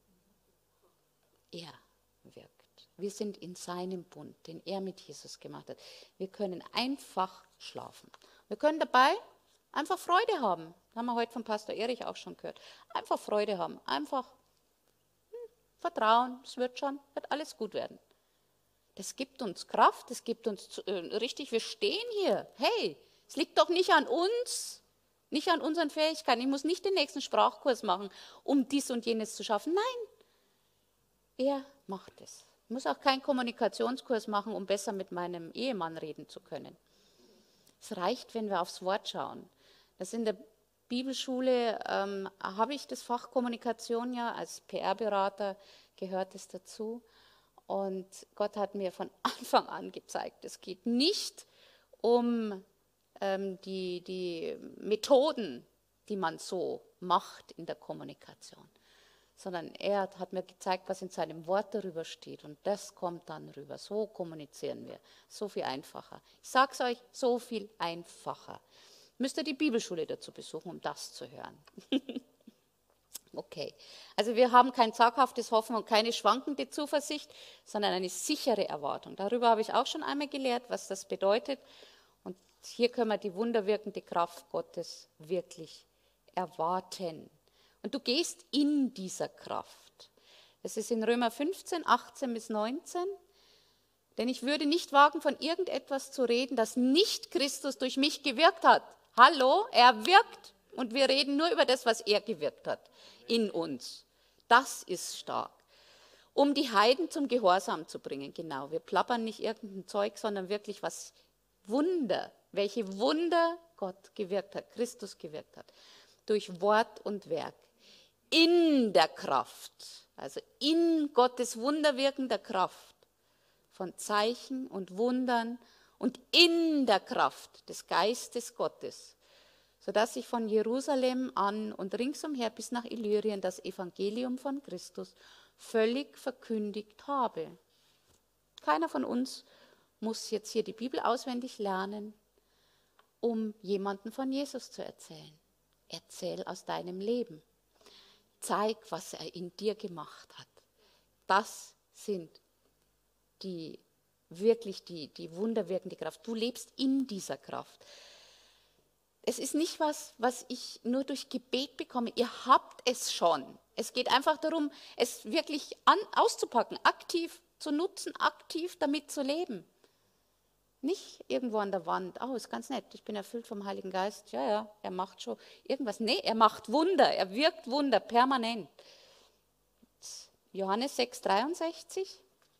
Er wirkt. Wir sind in seinem Bund, den er mit Jesus gemacht hat. Wir können einfach schlafen. Wir können dabei einfach Freude haben. Das haben wir heute von Pastor Erich auch schon gehört. Einfach Freude haben. Einfach vertrauen. Es wird alles gut werden. Das gibt uns Kraft, das gibt uns richtig, wir stehen hier. Hey, es liegt doch nicht an uns, nicht an unseren Fähigkeiten. Ich muss nicht den nächsten Sprachkurs machen, um dies und jenes zu schaffen. Nein, er macht es. Ich muss auch keinen Kommunikationskurs machen, um besser mit meinem Ehemann reden zu können. Es reicht, wenn wir aufs Wort schauen. Das in der Bibelschule habe ich das Fach Kommunikation ja, als PR-Berater gehört es dazu. Und Gott hat mir von Anfang an gezeigt, es geht nicht um die Methoden, die man so macht in der Kommunikation, sondern er hat mir gezeigt, was in seinem Wort darüber steht. Und das kommt dann rüber. So kommunizieren wir. So viel einfacher. Ich sage es euch, so viel einfacher. Müsst ihr die Bibelschule dazu besuchen, um das zu hören. Okay, also wir haben kein zaghaftes Hoffen und keine schwankende Zuversicht, sondern eine sichere Erwartung. Darüber habe ich auch schon einmal gelehrt, was das bedeutet. Und hier können wir die wunderwirkende Kraft Gottes wirklich erwarten. Und du gehst in dieser Kraft. Das ist in Römer 15, 18 bis 19. Denn ich würde nicht wagen, von irgendetwas zu reden, das nicht Christus durch mich gewirkt hat. Hallo, er wirkt und wir reden nur über das, was er gewirkt hat in uns. Das ist stark. Um die Heiden zum Gehorsam zu bringen, genau. Wir plappern nicht irgendein Zeug, sondern wirklich was Wunder, welche Wunder Gott gewirkt hat, Christus gewirkt hat. Durch Wort und Werk. In der Kraft, also in Gottes wunderwirkender Kraft von Zeichen und Wundern und in der Kraft des Geistes Gottes, sodass ich von Jerusalem an und ringsumher bis nach Illyrien das Evangelium von Christus völlig verkündigt habe. Keiner von uns muss jetzt hier die Bibel auswendig lernen, um jemanden von Jesus zu erzählen. Erzähl aus deinem Leben. Zeig, was er in dir gemacht hat. Das sind wirklich die wunderwirkende Kraft. Du lebst in dieser Kraft. Es ist nicht was ich nur durch Gebet bekomme. Ihr habt es schon. Es geht einfach darum, es wirklich auszupacken, aktiv zu nutzen, aktiv damit zu leben. Nicht irgendwo an der Wand, oh, ist ganz nett, ich bin erfüllt vom Heiligen Geist. Ja, ja, er macht schon irgendwas. Nee, er macht Wunder, er wirkt Wunder permanent. Johannes 6, 63.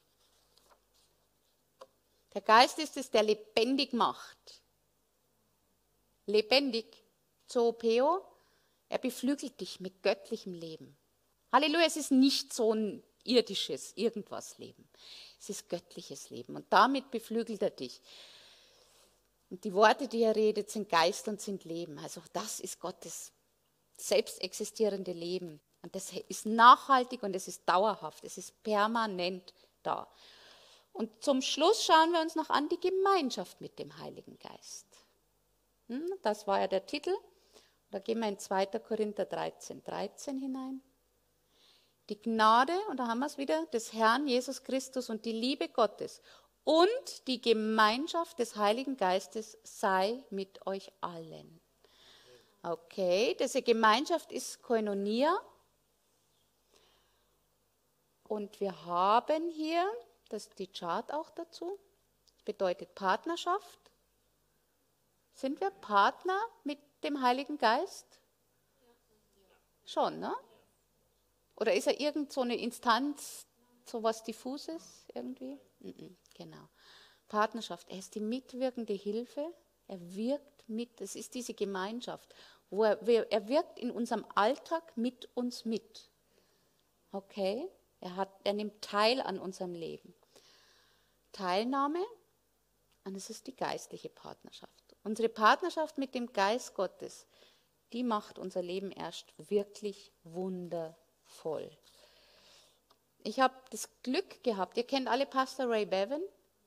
Der Geist ist es, der lebendig macht. Lebendig, zoopeo, er beflügelt dich mit göttlichem Leben. Halleluja, es ist nicht so ein irdisches irgendwas Leben. Es ist göttliches Leben und damit beflügelt er dich. Und die Worte, die er redet, sind Geist und sind Leben. Also das ist Gottes selbst existierende Leben. Und das ist nachhaltig und es ist dauerhaft, es ist permanent da. Und zum Schluss schauen wir uns noch an die Gemeinschaft mit dem Heiligen Geist. Das war ja der Titel. Da gehen wir in 2. Korinther 13, 13 hinein. Die Gnade, und da haben wir es wieder, des Herrn Jesus Christus und die Liebe Gottes und die Gemeinschaft des Heiligen Geistes sei mit euch allen. Okay, diese Gemeinschaft ist Koinonia. Und wir haben hier, das ist die Chart auch dazu, das bedeutet Partnerschaft. Sind wir Partner mit dem Heiligen Geist? Schon, ne? Oder ist er irgend so eine Instanz, so was Diffuses irgendwie? Genau. Partnerschaft, er ist die mitwirkende Hilfe, er wirkt mit, es ist diese Gemeinschaft, wo er wirkt in unserem Alltag mit uns mit. Okay? Er nimmt teil an unserem Leben. Teilnahme, und es ist die geistliche Partnerschaft. Unsere Partnerschaft mit dem Geist Gottes, die macht unser Leben erst wirklich wundervoll. Ich habe das Glück gehabt, ihr kennt alle Pastor Ray Bevan.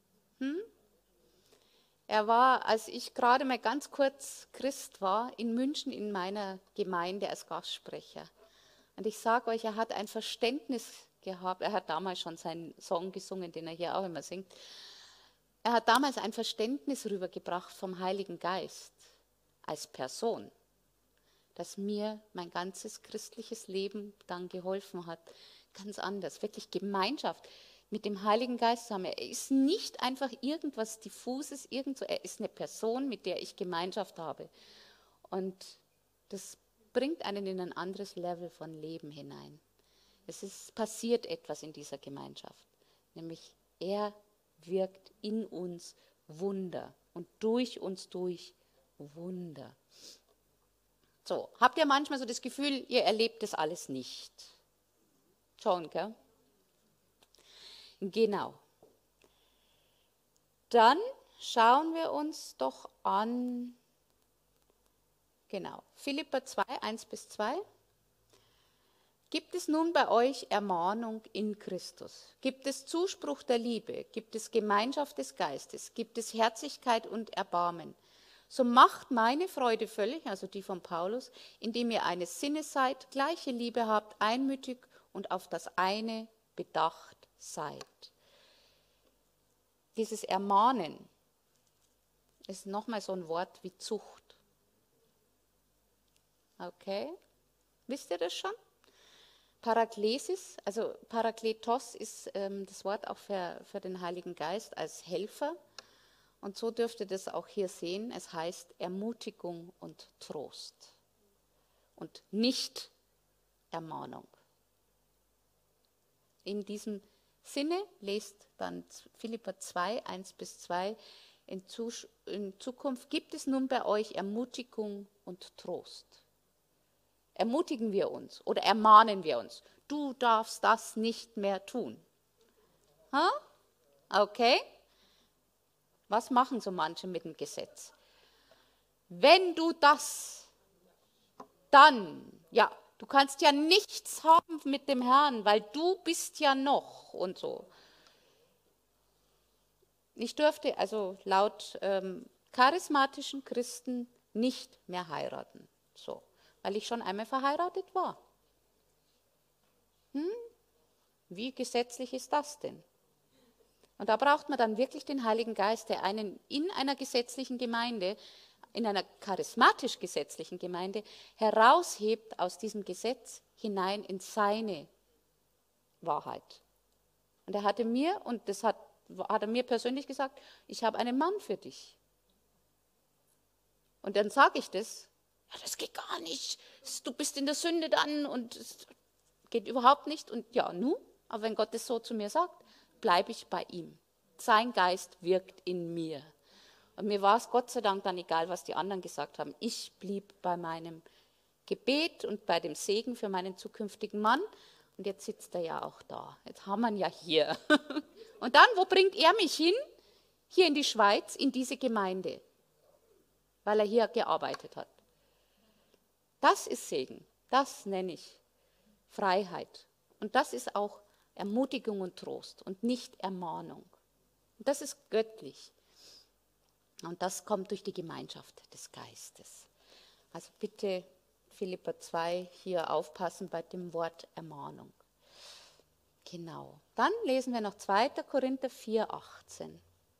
Er war, als ich gerade mal ganz kurz Christ war, in München in meiner Gemeinde als Gastsprecher. Und ich sage euch, er hat ein Verständnis gehabt. Er hat damals schon seinen Song gesungen, den er hier auch immer singt. Er hat damals ein Verständnis rübergebracht vom Heiligen Geist als Person, das mir mein ganzes christliches Leben dann geholfen hat. Ganz anders, wirklich Gemeinschaft mit dem Heiligen Geist zu haben. Er ist nicht einfach irgendwas Diffuses, er ist eine Person, mit der ich Gemeinschaft habe. Und das bringt einen in ein anderes Level von Leben hinein. Passiert etwas in dieser Gemeinschaft, nämlich er wirkt in uns Wunder und durch uns durch Wunder. So, habt ihr manchmal so das Gefühl, ihr erlebt das alles nicht? Schon, gell? Genau. Dann schauen wir uns doch an, genau, Philipper 2, 1 bis 2. Gibt es nun bei euch Ermahnung in Christus? Gibt es Zuspruch der Liebe? Gibt es Gemeinschaft des Geistes? Gibt es Herzlichkeit und Erbarmen? So macht meine Freude völlig, also die von Paulus, indem ihr eines Sinnes seid, gleiche Liebe habt, einmütig und auf das eine bedacht seid. Dieses Ermahnen ist nochmal so ein Wort wie Zucht. Okay? Wisst ihr das schon? Paraklesis, also Parakletos ist das Wort auch für den Heiligen Geist als Helfer. Und so dürft ihr das auch hier sehen. Es heißt Ermutigung und Trost und nicht Ermahnung. In diesem Sinne lest dann Philipper 2, 1-2. In Zukunft gibt es nun bei euch Ermutigung und Trost. Ermutigen wir uns oder ermahnen wir uns. Du darfst das nicht mehr tun. Ha? Okay? Was machen so manche mit dem Gesetz? Wenn du das, dann, ja, du kannst ja nichts haben mit dem Herrn, weil du bist ja noch und so. Ich dürfte also laut charismatischen Christen nicht mehr heiraten, so, weil ich schon einmal verheiratet war. Wie gesetzlich ist das denn? Und da braucht man dann wirklich den Heiligen Geist, der einen in einer gesetzlichen Gemeinde, in einer charismatisch-gesetzlichen Gemeinde, heraushebt aus diesem Gesetz hinein in seine Wahrheit. Und er hatte mir, und das hat er mir persönlich gesagt, ich habe einen Mann für dich. Und dann sage ich das, ja, das geht gar nicht, du bist in der Sünde dann und es geht überhaupt nicht. Und ja, nun, aber wenn Gott das so zu mir sagt, bleibe ich bei ihm. Sein Geist wirkt in mir. Und mir war es Gott sei Dank dann egal, was die anderen gesagt haben. Ich blieb bei meinem Gebet und bei dem Segen für meinen zukünftigen Mann. Und jetzt sitzt er ja auch da. Jetzt haben wir ihn ja hier. Und dann, wo bringt er mich hin? Hier in die Schweiz, in diese Gemeinde. Weil er hier gearbeitet hat. Das ist Segen. Das nenne ich Freiheit. Und das ist auch Ermutigung und Trost und nicht Ermahnung. Und das ist göttlich. Und das kommt durch die Gemeinschaft des Geistes. Also bitte Philipper 2 hier aufpassen bei dem Wort Ermahnung. Genau. Dann lesen wir noch 2. Korinther 4,18.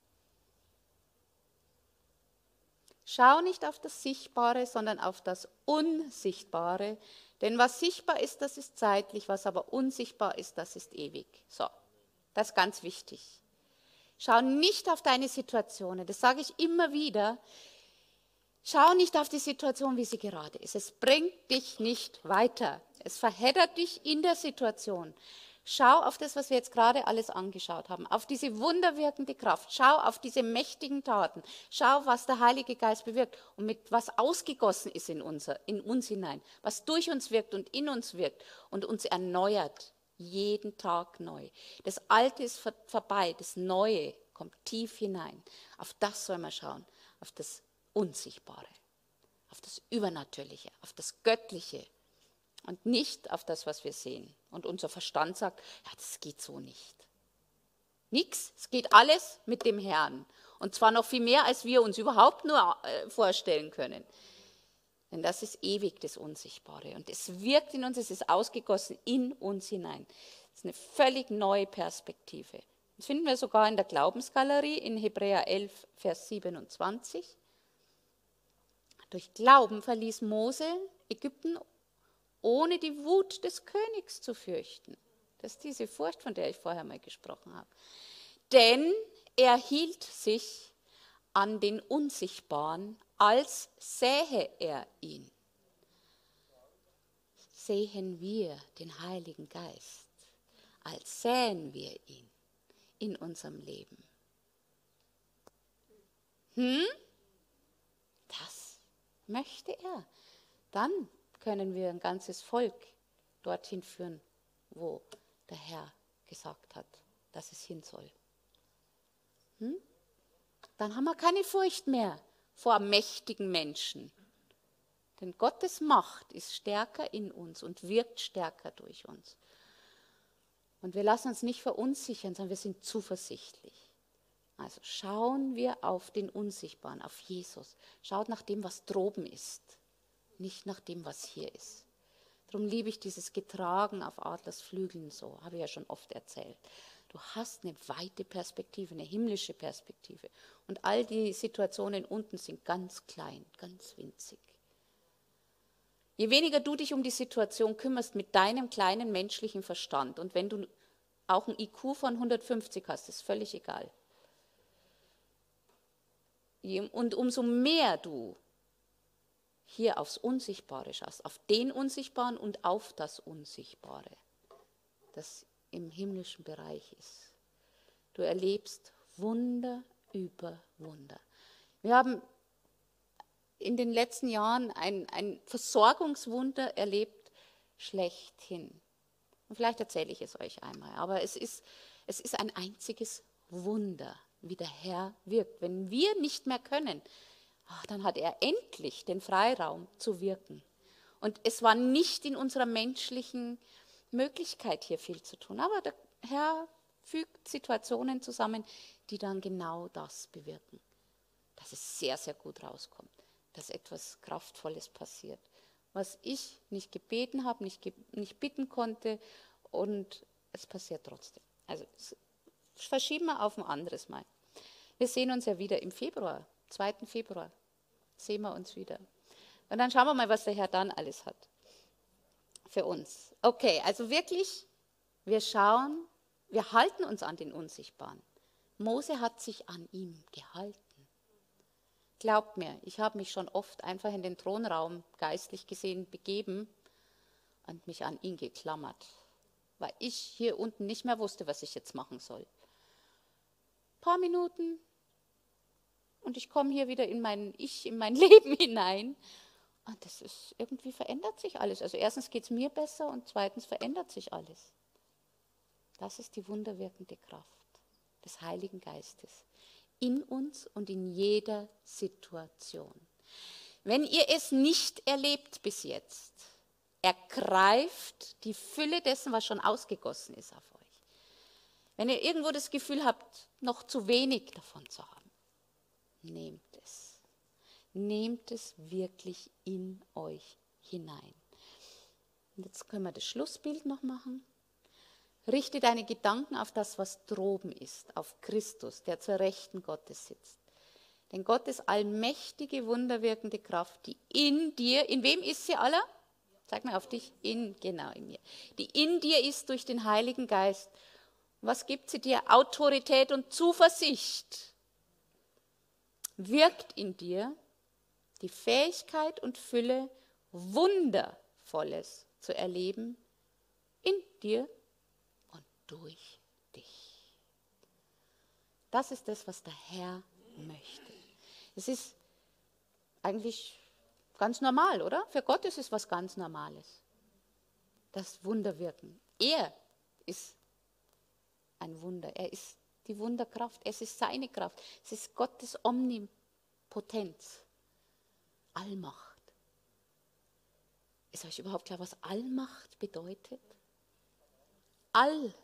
Schau nicht auf das Sichtbare, sondern auf das Unsichtbare. Denn was sichtbar ist, das ist zeitlich, was aber unsichtbar ist, das ist ewig. So, das ist ganz wichtig. Schau nicht auf deine Situationen, das sage ich immer wieder. Schau nicht auf die Situation, wie sie gerade ist. Es bringt dich nicht weiter. Es verheddert dich in der Situation. Schau auf das, was wir jetzt gerade alles angeschaut haben, auf diese wunderwirkende Kraft. Schau auf diese mächtigen Taten. Schau, was der Heilige Geist bewirkt und mit was ausgegossen ist in uns hinein, was durch uns wirkt und in uns wirkt und uns erneuert, jeden Tag neu. Das Alte ist vorbei, das Neue kommt tief hinein. Auf das soll man schauen, auf das Unsichtbare, auf das Übernatürliche, auf das Göttliche. Und nicht auf das, was wir sehen. Und unser Verstand sagt, ja, das geht so nicht. Nix, es geht alles mit dem Herrn. Und zwar noch viel mehr, als wir uns überhaupt nur vorstellen können. Denn das ist ewig, das Unsichtbare. Und es wirkt in uns, es ist ausgegossen in uns hinein. Das ist eine völlig neue Perspektive. Das finden wir sogar in der Glaubensgalerie in Hebräer 11, Vers 27. Durch Glauben verließ Mose Ägypten, ohne die Wut des Königs zu fürchten. Das ist diese Furcht, von der ich vorher mal gesprochen habe. Denn er hielt sich an den Unsichtbaren, als sähe er ihn. Sehen wir den Heiligen Geist, als sähen wir ihn in unserem Leben. Das möchte er. Dann können wir ein ganzes Volk dorthin führen, wo der Herr gesagt hat, dass es hin soll. Dann haben wir keine Furcht mehr vor mächtigen Menschen. Denn Gottes Macht ist stärker in uns und wirkt stärker durch uns. Und wir lassen uns nicht verunsichern, sondern wir sind zuversichtlich. Also schauen wir auf den Unsichtbaren, auf Jesus. Schaut nach dem, was droben ist, nicht nach dem, was hier ist. Darum liebe ich dieses Getragen auf Adlers Flügeln so, habe ich ja schon oft erzählt. Du hast eine weite Perspektive, eine himmlische Perspektive. Und all die Situationen unten sind ganz klein, ganz winzig. Je weniger du dich um die Situation kümmerst mit deinem kleinen menschlichen Verstand, und wenn du auch ein IQ von 150 hast, ist völlig egal. Und umso mehr du hier aufs Unsichtbare schaust, auf den Unsichtbaren und auf das Unsichtbare, das im himmlischen Bereich ist. Du erlebst Wunder über Wunder. Wir haben in den letzten Jahren ein Versorgungswunder erlebt, schlechthin. Und vielleicht erzähle ich es euch einmal, aber es ist ein einziges Wunder, wie der Herr wirkt. Wenn wir nicht mehr können, dann hat er endlich den Freiraum zu wirken. Und es war nicht in unserer menschlichen Möglichkeit, hier viel zu tun. Aber der Herr fügt Situationen zusammen, die dann genau das bewirken. Dass es sehr, sehr gut rauskommt. Dass etwas Kraftvolles passiert. Was ich nicht gebeten habe, nicht bitten konnte, und es passiert trotzdem. Also verschieben wir auf ein anderes Mal. Wir sehen uns ja wieder im Februar, 2. Februar, sehen wir uns wieder. Und dann schauen wir mal, was der Herr dann alles hat für uns. Okay, also wirklich, wir schauen, wir halten uns an den Unsichtbaren. Mose hat sich an ihm gehalten. Glaubt mir, ich habe mich schon oft einfach in den Thronraum geistlich gesehen begeben und mich an ihn geklammert, weil ich hier unten nicht mehr wusste, was ich jetzt machen soll. Ein paar Minuten und ich komme hier wieder in mein Leben hinein. Und das ist, irgendwie verändert sich alles. Also erstens geht es mir besser und zweitens verändert sich alles. Das ist die wunderwirkende Kraft des Heiligen Geistes. In uns und in jeder Situation. Wenn ihr es nicht erlebt bis jetzt, ergreift die Fülle dessen, was schon ausgegossen ist auf euch. Wenn ihr irgendwo das Gefühl habt, noch zu wenig davon zu haben, nehmt es. Nehmt es wirklich in euch hinein. Und jetzt können wir das Schlussbild noch machen. Richte deine Gedanken auf das, was droben ist, auf Christus, der zur Rechten Gottes sitzt. Denn Gottes allmächtige, wunderwirkende Kraft, die in dir, in wem ist sie alle? Sag mal auf dich, genau in mir. Die in dir ist durch den Heiligen Geist. Was gibt sie dir? Autorität und Zuversicht. Wirkt in dir die Fähigkeit und Fülle, Wundervolles zu erleben, in dir und durch dich. Das ist das, was der Herr möchte. Es ist eigentlich ganz normal, oder? Für Gott ist es was ganz Normales. Das Wunderwirken. Er ist ein Wunder. Er ist die Wunderkraft. Es ist seine Kraft. Es ist Gottes Omnipotenz. Allmacht. Ist euch überhaupt klar, was Allmacht bedeutet? Allmacht.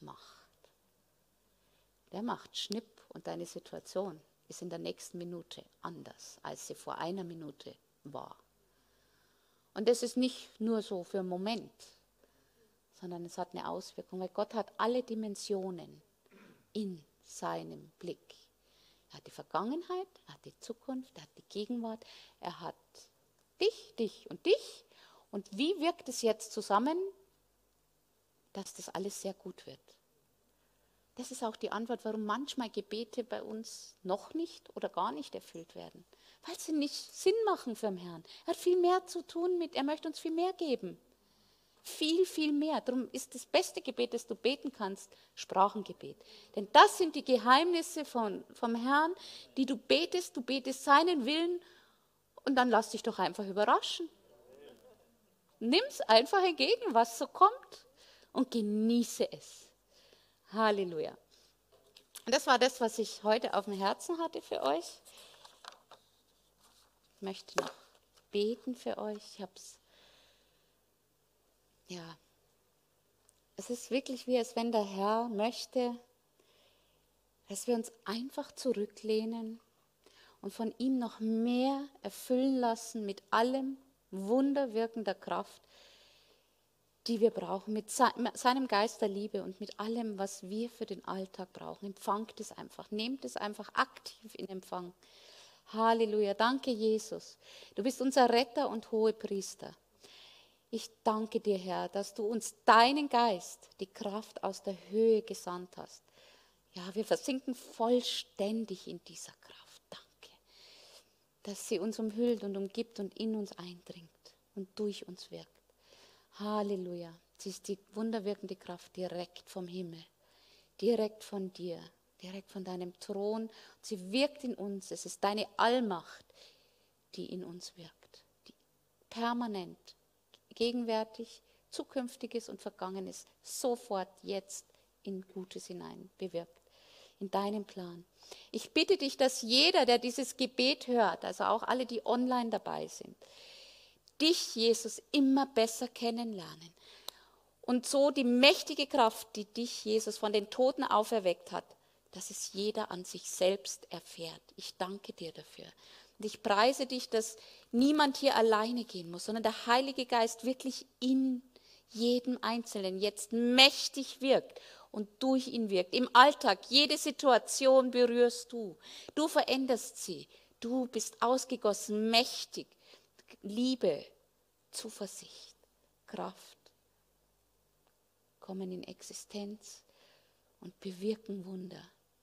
Der macht Schnipp und deine Situation ist in der nächsten Minute anders, als sie vor einer Minute war. Und das ist nicht nur so für einen Moment, sondern es hat eine Auswirkung, weil Gott hat alle Dimensionen in seinem Blick. Er hat die Vergangenheit, er hat die Zukunft, er hat die Gegenwart, er hat dich und dich. Und wie wirkt es jetzt zusammen, dass das alles sehr gut wird? Das ist auch die Antwort, warum manchmal Gebete bei uns noch nicht oder gar nicht erfüllt werden. Weil sie nicht Sinn machen für den Herrn. Er hat viel mehr zu tun mit, er möchte uns viel mehr geben. Viel, viel mehr. Darum ist das beste Gebet, das du beten kannst, Sprachengebet. Denn das sind die Geheimnisse vom Herrn, die du betest seinen Willen und dann lass dich doch einfach überraschen. Nimm es einfach entgegen, was so kommt und genieße es. Halleluja. Und das war das, was ich heute auf dem Herzen hatte für euch. Ich möchte noch beten für euch. Ja, es ist wirklich wie, als wenn der Herr möchte, dass wir uns einfach zurücklehnen und von ihm noch mehr erfüllen lassen mit allem wunderwirkender Kraft, die wir brauchen, mit seinem Geist der Liebe und mit allem, was wir für den Alltag brauchen. Empfangt es einfach, nehmt es einfach aktiv in Empfang. Halleluja, danke Jesus. Du bist unser Retter und Hohepriester. Ich danke dir, Herr, dass du uns deinen Geist, die Kraft aus der Höhe gesandt hast. Ja, wir versinken vollständig in dieser Kraft. Danke, dass sie uns umhüllt und umgibt und in uns eindringt und durch uns wirkt. Halleluja. Sie ist die wunderwirkende Kraft direkt vom Himmel, direkt von dir, direkt von deinem Thron. Sie wirkt in uns. Es ist deine Allmacht, die in uns wirkt, die permanent, gegenwärtig, Zukünftiges und Vergangenes sofort jetzt in Gutes hinein bewirkt, in deinem Plan. Ich bitte dich, dass jeder, der dieses Gebet hört, also auch alle, die online dabei sind, dich, Jesus, immer besser kennenlernen. Und so die mächtige Kraft, die dich, Jesus, von den Toten auferweckt hat, dass es jeder an sich selbst erfährt. Ich danke dir dafür. Und ich preise dich, dass niemand hier alleine gehen muss, sondern der Heilige Geist wirklich in jedem Einzelnen jetzt mächtig wirkt und durch ihn wirkt. Im Alltag, jede Situation berührst du. Du veränderst sie. Du bist ausgegossen, mächtig. Liebe, Zuversicht, Kraft kommen in Existenz und bewirken Wunder,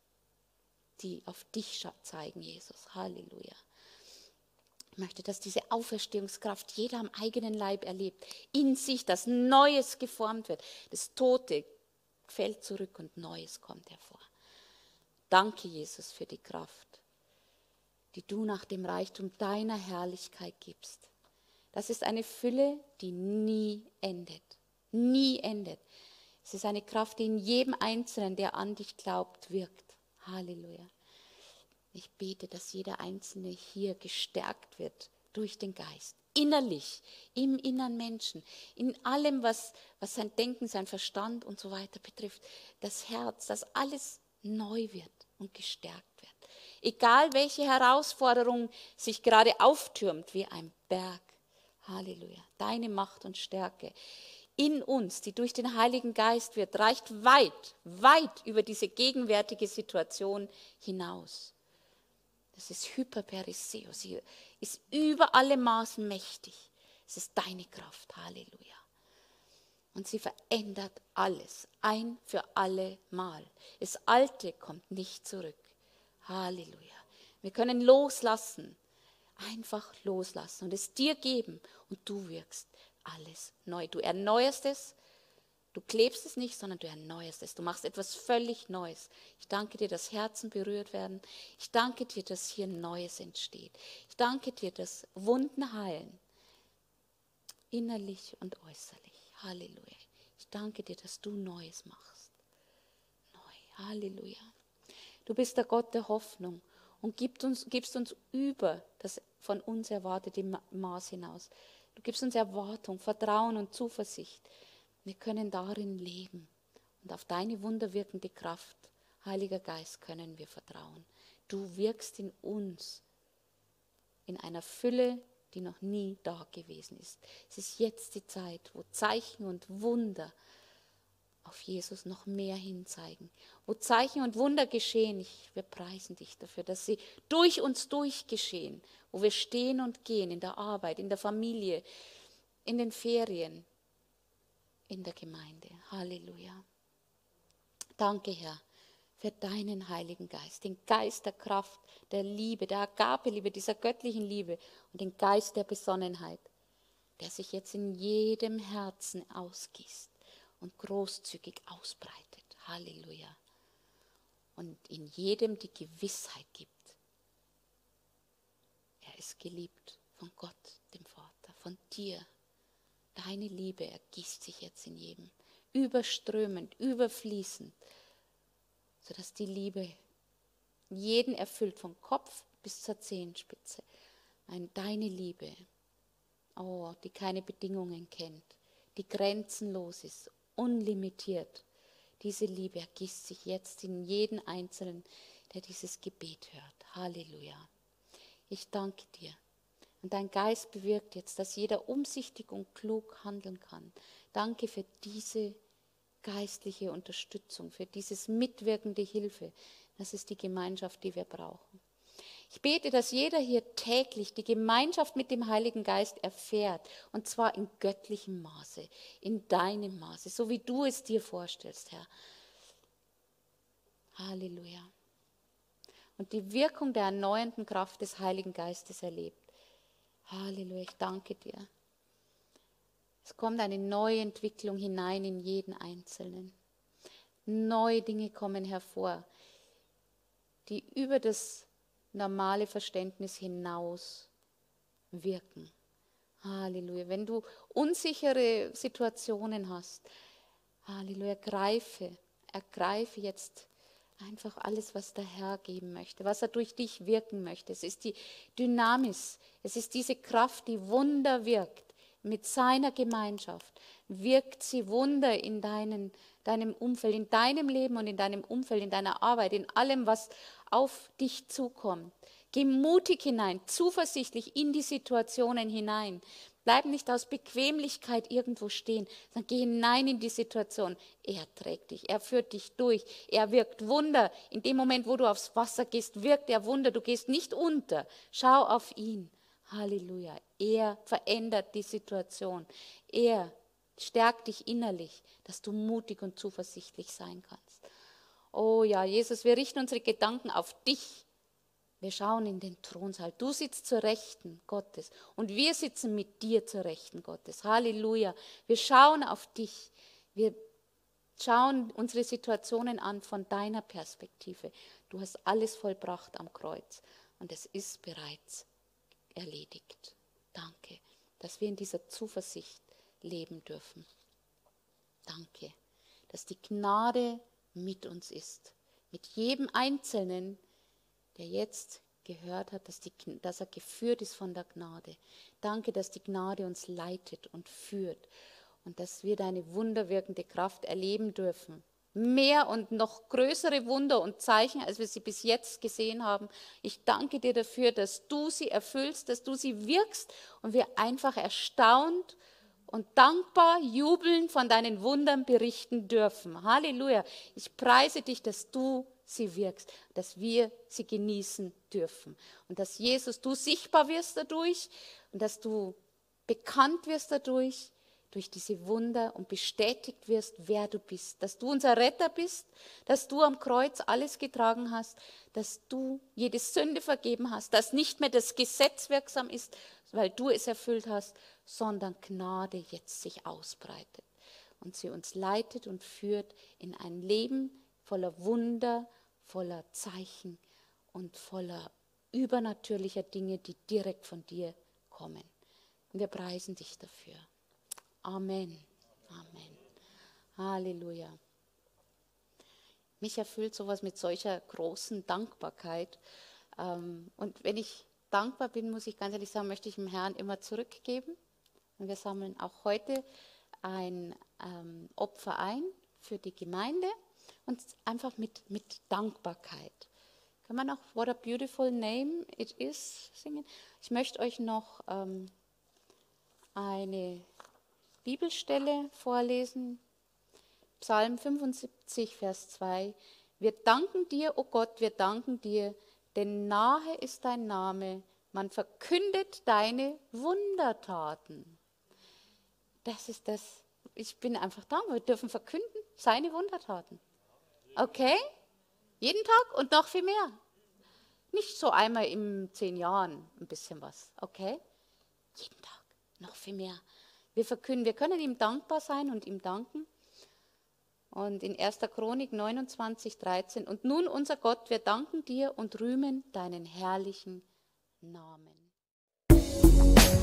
die auf dich zeigen, Jesus. Halleluja. Ich möchte, dass diese Auferstehungskraft jeder am eigenen Leib erlebt, in sich, dass Neues geformt wird. Das Tote fällt zurück und Neues kommt hervor. Danke, Jesus, für die Kraft, die du nach dem Reichtum deiner Herrlichkeit gibst. Das ist eine Fülle, die nie endet. Nie endet. Es ist eine Kraft, die in jedem Einzelnen, der an dich glaubt, wirkt. Halleluja. Ich bete, dass jeder Einzelne hier gestärkt wird durch den Geist. Innerlich, im inneren Menschen, in allem, was sein Denken, sein Verstand und so weiter betrifft. Das Herz, dass alles neu wird und gestärkt wird. Egal welche Herausforderung sich gerade auftürmt wie ein Berg. Halleluja. Deine Macht und Stärke in uns, die durch den Heiligen Geist wird, reicht weit, weit über diese gegenwärtige Situation hinaus. Das ist Hyperperiseo. Sie ist über alle Maßen mächtig. Es ist deine Kraft. Halleluja. Und sie verändert alles, ein für alle Mal. Das Alte kommt nicht zurück. Halleluja. Wir können loslassen, einfach loslassen und es dir geben und du wirkst alles neu. Du erneuerst es, du klebst es nicht, sondern du erneuerst es. Du machst etwas völlig Neues. Ich danke dir, dass Herzen berührt werden. Ich danke dir, dass hier Neues entsteht. Ich danke dir, dass Wunden heilen, innerlich und äußerlich. Halleluja. Ich danke dir, dass du Neues machst. Neu. Halleluja. Du bist der Gott der Hoffnung und gibst uns über das von uns erwartete Maß hinaus. Du gibst uns Erwartung, Vertrauen und Zuversicht. Wir können darin leben und auf deine wunderwirkende Kraft, Heiliger Geist, können wir vertrauen. Du wirkst in uns in einer Fülle, die noch nie da gewesen ist. Es ist jetzt die Zeit, wo Zeichen und Wunder auf Jesus noch mehr hinzeigen. Wo Zeichen und Wunder geschehen, wir preisen dich dafür, dass sie durch uns durchgeschehen. Wo wir stehen und gehen in der Arbeit, in der Familie, in den Ferien, in der Gemeinde. Halleluja. Danke, Herr, für deinen Heiligen Geist, den Geist der Kraft, der Liebe, der Agape-Liebe, dieser göttlichen Liebe und den Geist der Besonnenheit, der sich jetzt in jedem Herzen ausgießt und großzügig ausbreitet. Halleluja. Und in jedem die Gewissheit gibt, er ist geliebt von Gott, dem Vater, von dir. Deine Liebe ergießt sich jetzt in jedem, überströmend, überfließend, sodass die Liebe jeden erfüllt, vom Kopf bis zur Zehenspitze. Deine Liebe Oh, die keine Bedingungen kennt, die grenzenlos ist, unlimitiert. Diese Liebe ergießt sich jetzt in jeden Einzelnen, der dieses Gebet hört. Halleluja. Ich danke dir. Und dein Geist bewirkt jetzt, dass jeder umsichtig und klug handeln kann. Danke für diese geistliche Unterstützung, für dieses mitwirkende Hilfe. Das ist die Gemeinschaft, die wir brauchen. Ich bete, dass jeder hier täglich die Gemeinschaft mit dem Heiligen Geist erfährt, und zwar in göttlichem Maße, in deinem Maße, so wie du es dir vorstellst, Herr. Halleluja. Und die Wirkung der erneuernden Kraft des Heiligen Geistes erlebt. Halleluja, ich danke dir. Es kommt eine neue Entwicklung hinein in jeden Einzelnen. Neue Dinge kommen hervor, die über das normale Verständnis hinaus wirken. Halleluja. Wenn du unsichere Situationen hast, Halleluja, ergreife jetzt einfach alles, was der Herr geben möchte, was er durch dich wirken möchte. Es ist die Dynamis, es ist diese Kraft, die Wunder wirkt. Mit seiner Gemeinschaft wirkt sie Wunder in deinem Umfeld, in deinem Leben und in deinem Umfeld, in deiner Arbeit, in allem, was auf dich zukommt. Geh mutig hinein, zuversichtlich in die Situationen hinein. Bleib nicht aus Bequemlichkeit irgendwo stehen, sondern geh hinein in die Situation. Er trägt dich, er führt dich durch, er wirkt Wunder. In dem Moment, wo du aufs Wasser gehst, wirkt er Wunder. Du gehst nicht unter. Schau auf ihn. Halleluja. Er verändert die Situation. Er stärkt dich innerlich, dass du mutig und zuversichtlich sein kannst. Oh ja, Jesus, wir richten unsere Gedanken auf dich. Wir schauen in den Thronsaal. Du sitzt zur Rechten Gottes und wir sitzen mit dir zur Rechten Gottes. Halleluja. Wir schauen auf dich. Wir schauen unsere Situationen an von deiner Perspektive. Du hast alles vollbracht am Kreuz und es ist bereits erledigt. Danke, dass wir in dieser Zuversicht leben dürfen. Danke, dass die Gnade mit uns ist. Mit jedem Einzelnen, der jetzt gehört hat, dass er geführt ist von der Gnade. Danke, dass die Gnade uns leitet und führt und dass wir deine wunderwirkende Kraft erleben dürfen. Mehr und noch größere Wunder und Zeichen, als wir sie bis jetzt gesehen haben. Ich danke dir dafür, dass du sie erfüllst, dass du sie wirkst und wir einfach erstaunt und dankbar jubeln von deinen Wundern berichten dürfen. Halleluja. Ich preise dich, dass du sie wirkst, dass wir sie genießen dürfen. Und dass Jesus, du sichtbar wirst dadurch und dass du bekannt wirst dadurch, durch diese Wunder und bestätigt wirst, wer du bist. Dass du unser Retter bist, dass du am Kreuz alles getragen hast, dass du jede Sünde vergeben hast, dass nicht mehr das Gesetz wirksam ist, weil du es erfüllt hast, sondern Gnade jetzt sich ausbreitet und sie uns leitet und führt in ein Leben voller Wunder, voller Zeichen und voller übernatürlicher Dinge, die direkt von dir kommen. Und wir preisen dich dafür. Amen. Amen. Halleluja. Mich erfüllt sowas mit solcher großen Dankbarkeit. Und wenn ich dankbar bin, muss ich ganz ehrlich sagen, möchte ich dem Herrn immer zurückgeben. Und wir sammeln auch heute ein Opfer ein für die Gemeinde und einfach mit Dankbarkeit. Kann man auch What a Beautiful Name It Is singen? Ich möchte euch noch eine Bibelstelle vorlesen, Psalm 75, Vers 2. Wir danken dir, o Gott, wir danken dir, denn nahe ist dein Name, man verkündet deine Wundertaten. Das ist das, ich bin einfach dankbar, wir dürfen verkünden seine Wundertaten. Okay? Jeden Tag und noch viel mehr. Nicht so einmal in 10 Jahren ein bisschen was, okay? Jeden Tag, noch viel mehr. Wir verkünden, wir können ihm dankbar sein und ihm danken. Und in 1. Chronik 29, 13. Und nun, unser Gott, wir danken dir und rühmen deinen herrlichen Namen.